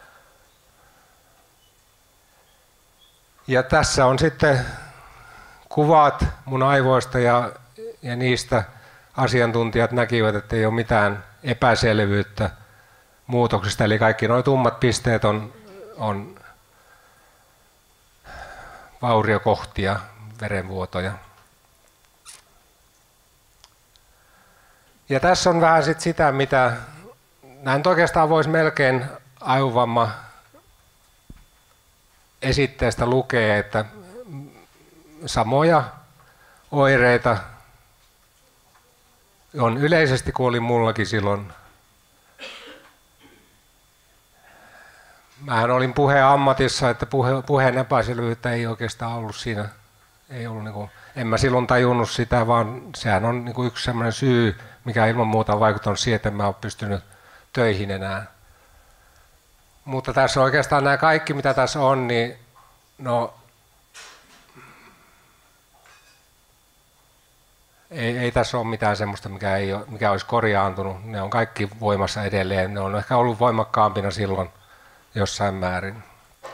Ja tässä on sitten kuvat mun aivoista ja niistä asiantuntijat näkivät, että ei ole mitään epäselvyyttä muutoksista. Eli kaikki nuo tummat pisteet on vauriokohtia, verenvuotoja. Ja tässä on vähän sitä, mitä näin oikeastaan voisi melkein aivovamma esitteestä lukea, että samoja oireita on yleisesti kuin oli mullakin silloin. Mähän olin puheammatissa, että puheen epäselvyyttä ei oikeastaan ollut siinä. Ei ollut en mä silloin tajunnut sitä, vaan sehän on yksi sellainen syy, mikä ilman muuta on vaikuttanut siihen, että en mä ole pystynyt töihin enää. Mutta tässä oikeastaan nämä kaikki, mitä tässä on, niin ei tässä ole mitään semmoista, mikä olisi korjaantunut. Ne on kaikki voimassa edelleen. Ne on ehkä ollut voimakkaampina silloin jossain määrin.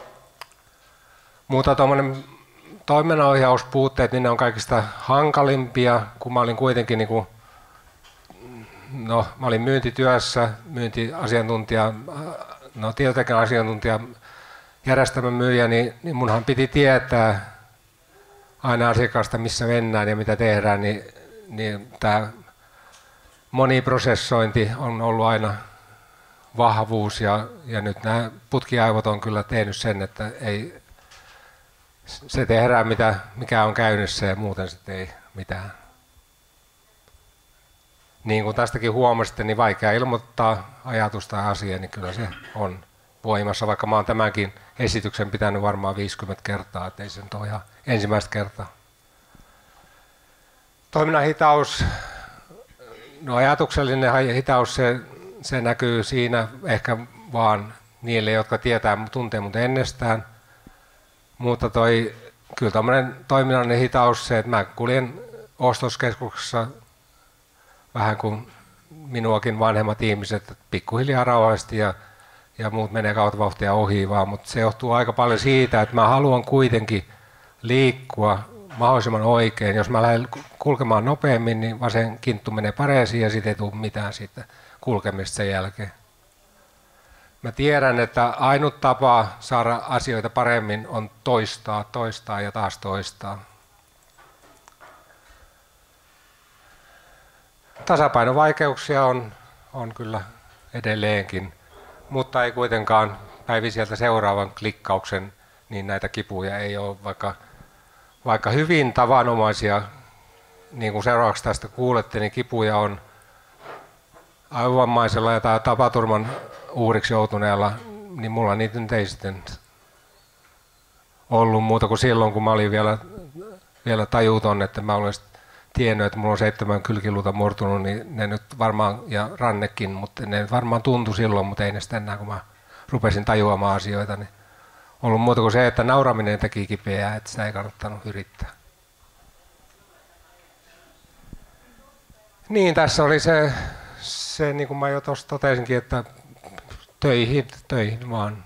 Mutta tuommoinen toiminnanohjauspuutteet, niin ne on kaikista hankalimpia, kun mä olin kuitenkin mä olin myyntityössä, myyntiasiantuntija, tietotekniikan asiantuntija, järjestelmän myyjä, niin munhan piti tietää aina asiakkaasta, missä mennään ja mitä tehdään, niin tämä moniprosessointi on ollut aina vahvuus ja nyt nämä putkiaivot on kyllä tehnyt sen, että ei se tehdään mikä on käynnissä ja muuten sitten ei mitään. Niin kuin tästäkin huomasitte, niin vaikea ilmoittaa ajatusta ja asiaa, niin kyllä se on voimassa, vaikka mä oon tämänkin esityksen pitänyt varmaan 50 kertaa, ettei se nyt ole ihan ensimmäistä kertaa. Toiminnan hitaus, ajatuksellinen hitaus, se näkyy siinä ehkä vaan niille, jotka tuntee mut ennestään. Mutta kyllä tämmöinen toiminnallinen hitaus, se, että mä kuljen ostoskeskuksessa vähän kuin minuakin vanhemmat ihmiset, pikkuhiljaa rauhallisesti ja muut menee kautta vauhtia ohi vaan, mutta se johtuu aika paljon siitä, että mä haluan kuitenkin liikkua mahdollisimman oikein. Jos mä lähden kulkemaan nopeammin, niin vasen kinttu menee pareisiin ja sitten ei tule mitään siitä kulkemista sen jälkeen. Mä tiedän, että ainut tapa saada asioita paremmin on toistaa ja taas toistaa. tasapainovaikeuksia on kyllä edelleenkin, mutta ei kuitenkaan päivi sieltä seuraavan klikkauksen, niin näitä kipuja ei ole, vaikka hyvin tavanomaisia, niin kuin seuraavaksi tästä kuulette, niin kipuja on aivovammaisella ja tapaturman uhriksi joutuneella, niin mulla niitä nyt ei sitten ollut muuta kuin silloin, kun mä olin vielä tajuton, että mä olen tiennyt, että mulla on 7 kylkiluuta murtunut, niin ne nyt varmaan, ja rannekin, mutta ne nyt varmaan tuntui silloin, mutta ei ne sitten enää, kun mä rupesin tajuamaan asioita, niin ollut muuta kuin se, että nauraminen teki kipeää, että sitä ei kannattanut yrittää. Niin, tässä oli se niin kuin mä jo tuossa totesinkin, että töihin vaan.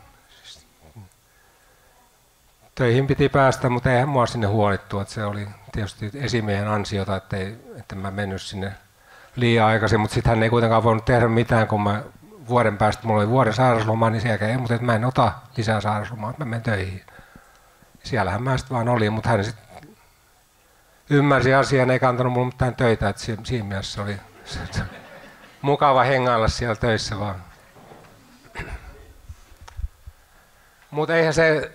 Töihin piti päästä, mutta eihän mua sinne huolittu. Että se oli tietysti esimiehen ansiota, että mä mennyt sinne liian aikaisin, mutta sitten hän ei kuitenkaan voinut tehdä mitään, kun mä vuoden päästä, mulla oli vuoden sairauslomaa, niin sen jälkeen, mutta mä en ota lisää sairauslomaa, että mä menen töihin. Siellähän mä sitten vaan olin, mutta hän sitten ymmärsi asian, ei kantanut mulle mitään töitä, että siinä mielessä oli mukava hengailla siellä töissä vaan. Mutta eihän se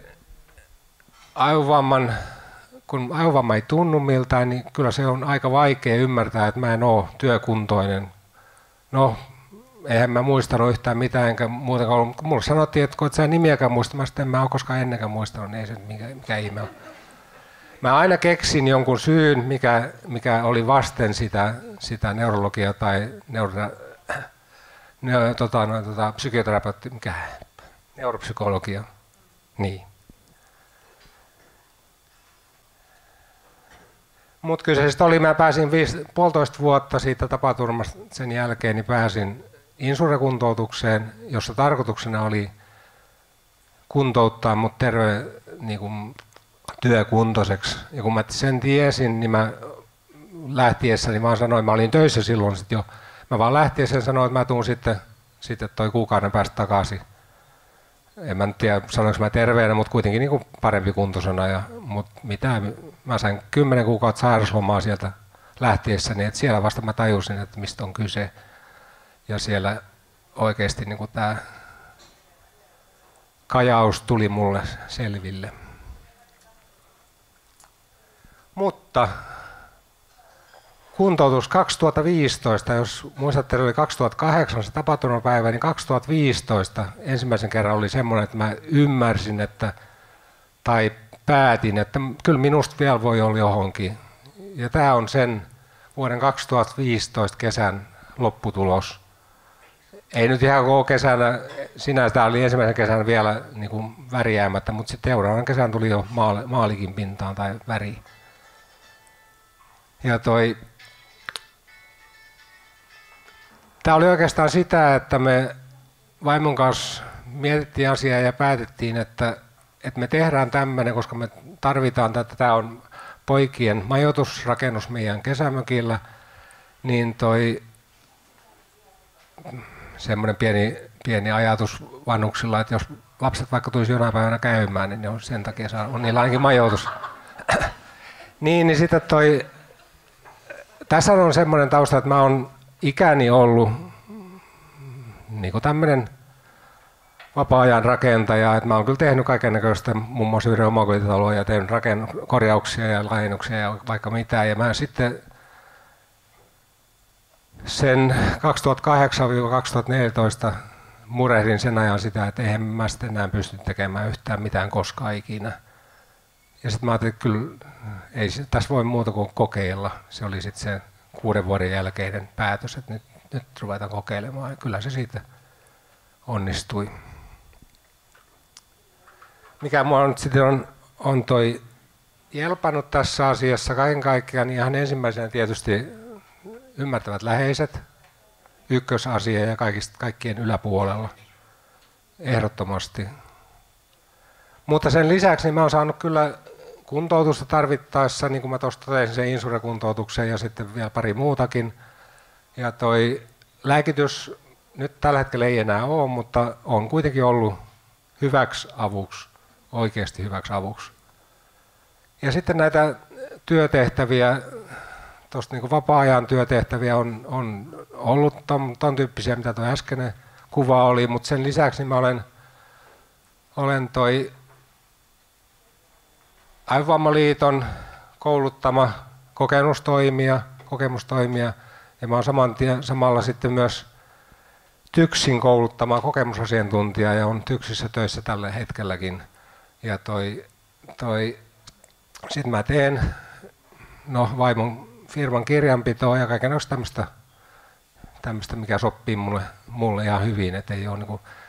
kun aivovamma ei tunnu miltään, niin kyllä se on aika vaikea ymmärtää, että mä en ole työkuntoinen. No, eihän mä muistanut yhtään mitään, enkä muutenkaan ollut. Mulle sanottiin, että kun et sä nimiäkään muista, mä en mä ole koskaan ennenkään muistanut, niin ei se mikä ihme ole. Mä aina keksin jonkun syyn, mikä oli vasten sitä neurologiaa tai psykoterapeutti, neuropsykologia. Niin. Mutta kyllä se oli, mä pääsin 1,5 vuotta siitä tapaturmasta sen jälkeen, niin pääsin insurekuntoutukseen, jossa tarkoituksena oli kuntouttaa mut niin kuin työkuntoiseksi. Ja kun mä sen tiesin, niin mä lähtiessäni vaan sanoin, mä olin töissä silloin sit jo, mä vaan lähtiessäni sanoin, että mä tuun sitten toi kuukauden päästä takaisin. En mä nyt tiedä, sanoinko mä terveenä, mutta kuitenkin niin kuin parempi kuntoisena. Mutta mä sain 10 kuukautta sairauslomaa sieltä lähtiessäni, että siellä vasta mä tajusin, että mistä on kyse. Ja siellä oikeasti niin kuin tämä kajaus tuli mulle selville. Mutta kuntoutus 2015, jos muistatte, oli 2008 se tapaturmapäivä, niin 2015 ensimmäisen kerran oli semmoinen, että mä ymmärsin, tai päätin, että kyllä minusta vielä voi olla johonkin. Ja tämä on sen vuoden 2015 kesän lopputulos. Ei nyt ihan koko kesänä, sinänsä tämä oli ensimmäisen kesän vielä niin kuin värjäämättä, mutta sitten seuraavan kesän tuli jo maalikin pintaan tai väri. Ja tämä oli oikeastaan sitä, että me vaimon kanssa mietittiin asiaa ja päätettiin, että me tehdään tämmöinen, koska me tarvitaan tätä. Tämä on poikien majoitusrakennus meidän kesämökillä, niin semmoinen pieni ajatus vanhuksilla, että jos lapset vaikka tulisi jonain päivänä käymään, niin ne on sen takia on niillä ainakin majoitus. niin sitten tässä on semmoinen tausta, että mä oon ikäni ollut niin kuin tämmöinen vapaa-ajan rakentaja, että mä oon kyllä tehnyt kaikennäköistä, muun muassa yhden omakotitaloa ja tehnyt korjauksia ja laajennuksia ja vaikka mitään. Ja mä sitten sen 2008-2014 murehdin sen ajan sitä, että eihän mä sitten enää pysty tekemään yhtään mitään koskaan ikinä. Ja sitten mä ajattelin, että kyllä ei tässä voi muuta kuin kokeilla. Se oli sitten se 6 vuoden jälkeinen päätös, että nyt ruvetaan kokeilemaan. Ja kyllä se siitä onnistui. Mikä mua nyt sitten on jelpannut tässä asiassa kaiken kaikkiaan, niin ihan ensimmäisenä tietysti ymmärtävät läheiset, ykkösasia ja kaikkien yläpuolella, ehdottomasti. Mutta sen lisäksi niin mä oon saanut kyllä kuntoutusta tarvittaessa, niin kuin mä tuossa totesin, sen insurekuntoutuksen ja sitten vielä pari muutakin. Ja lääkitys nyt tällä hetkellä ei enää ole, mutta on kuitenkin ollut hyväksi avuksi, oikeasti hyväksi avuksi. Ja sitten näitä työtehtäviä tuosta niin vapaa-ajan työtehtäviä on ollut ton tyyppisiä, mitä tuo äskeinen kuva oli, mutta sen lisäksi niin mä olen toi Aivovammaliiton kouluttama kokemustoimija ja mä oon samalla sitten myös TYKSin kouluttama kokemusasiantuntija ja on TYKSissä töissä tällä hetkelläkin. Ja sitten mä teen vaimon firman kirjanpitoa ja kaikenlaista tämmöistä, mikä sopii mulle ihan hyvin, että ei ole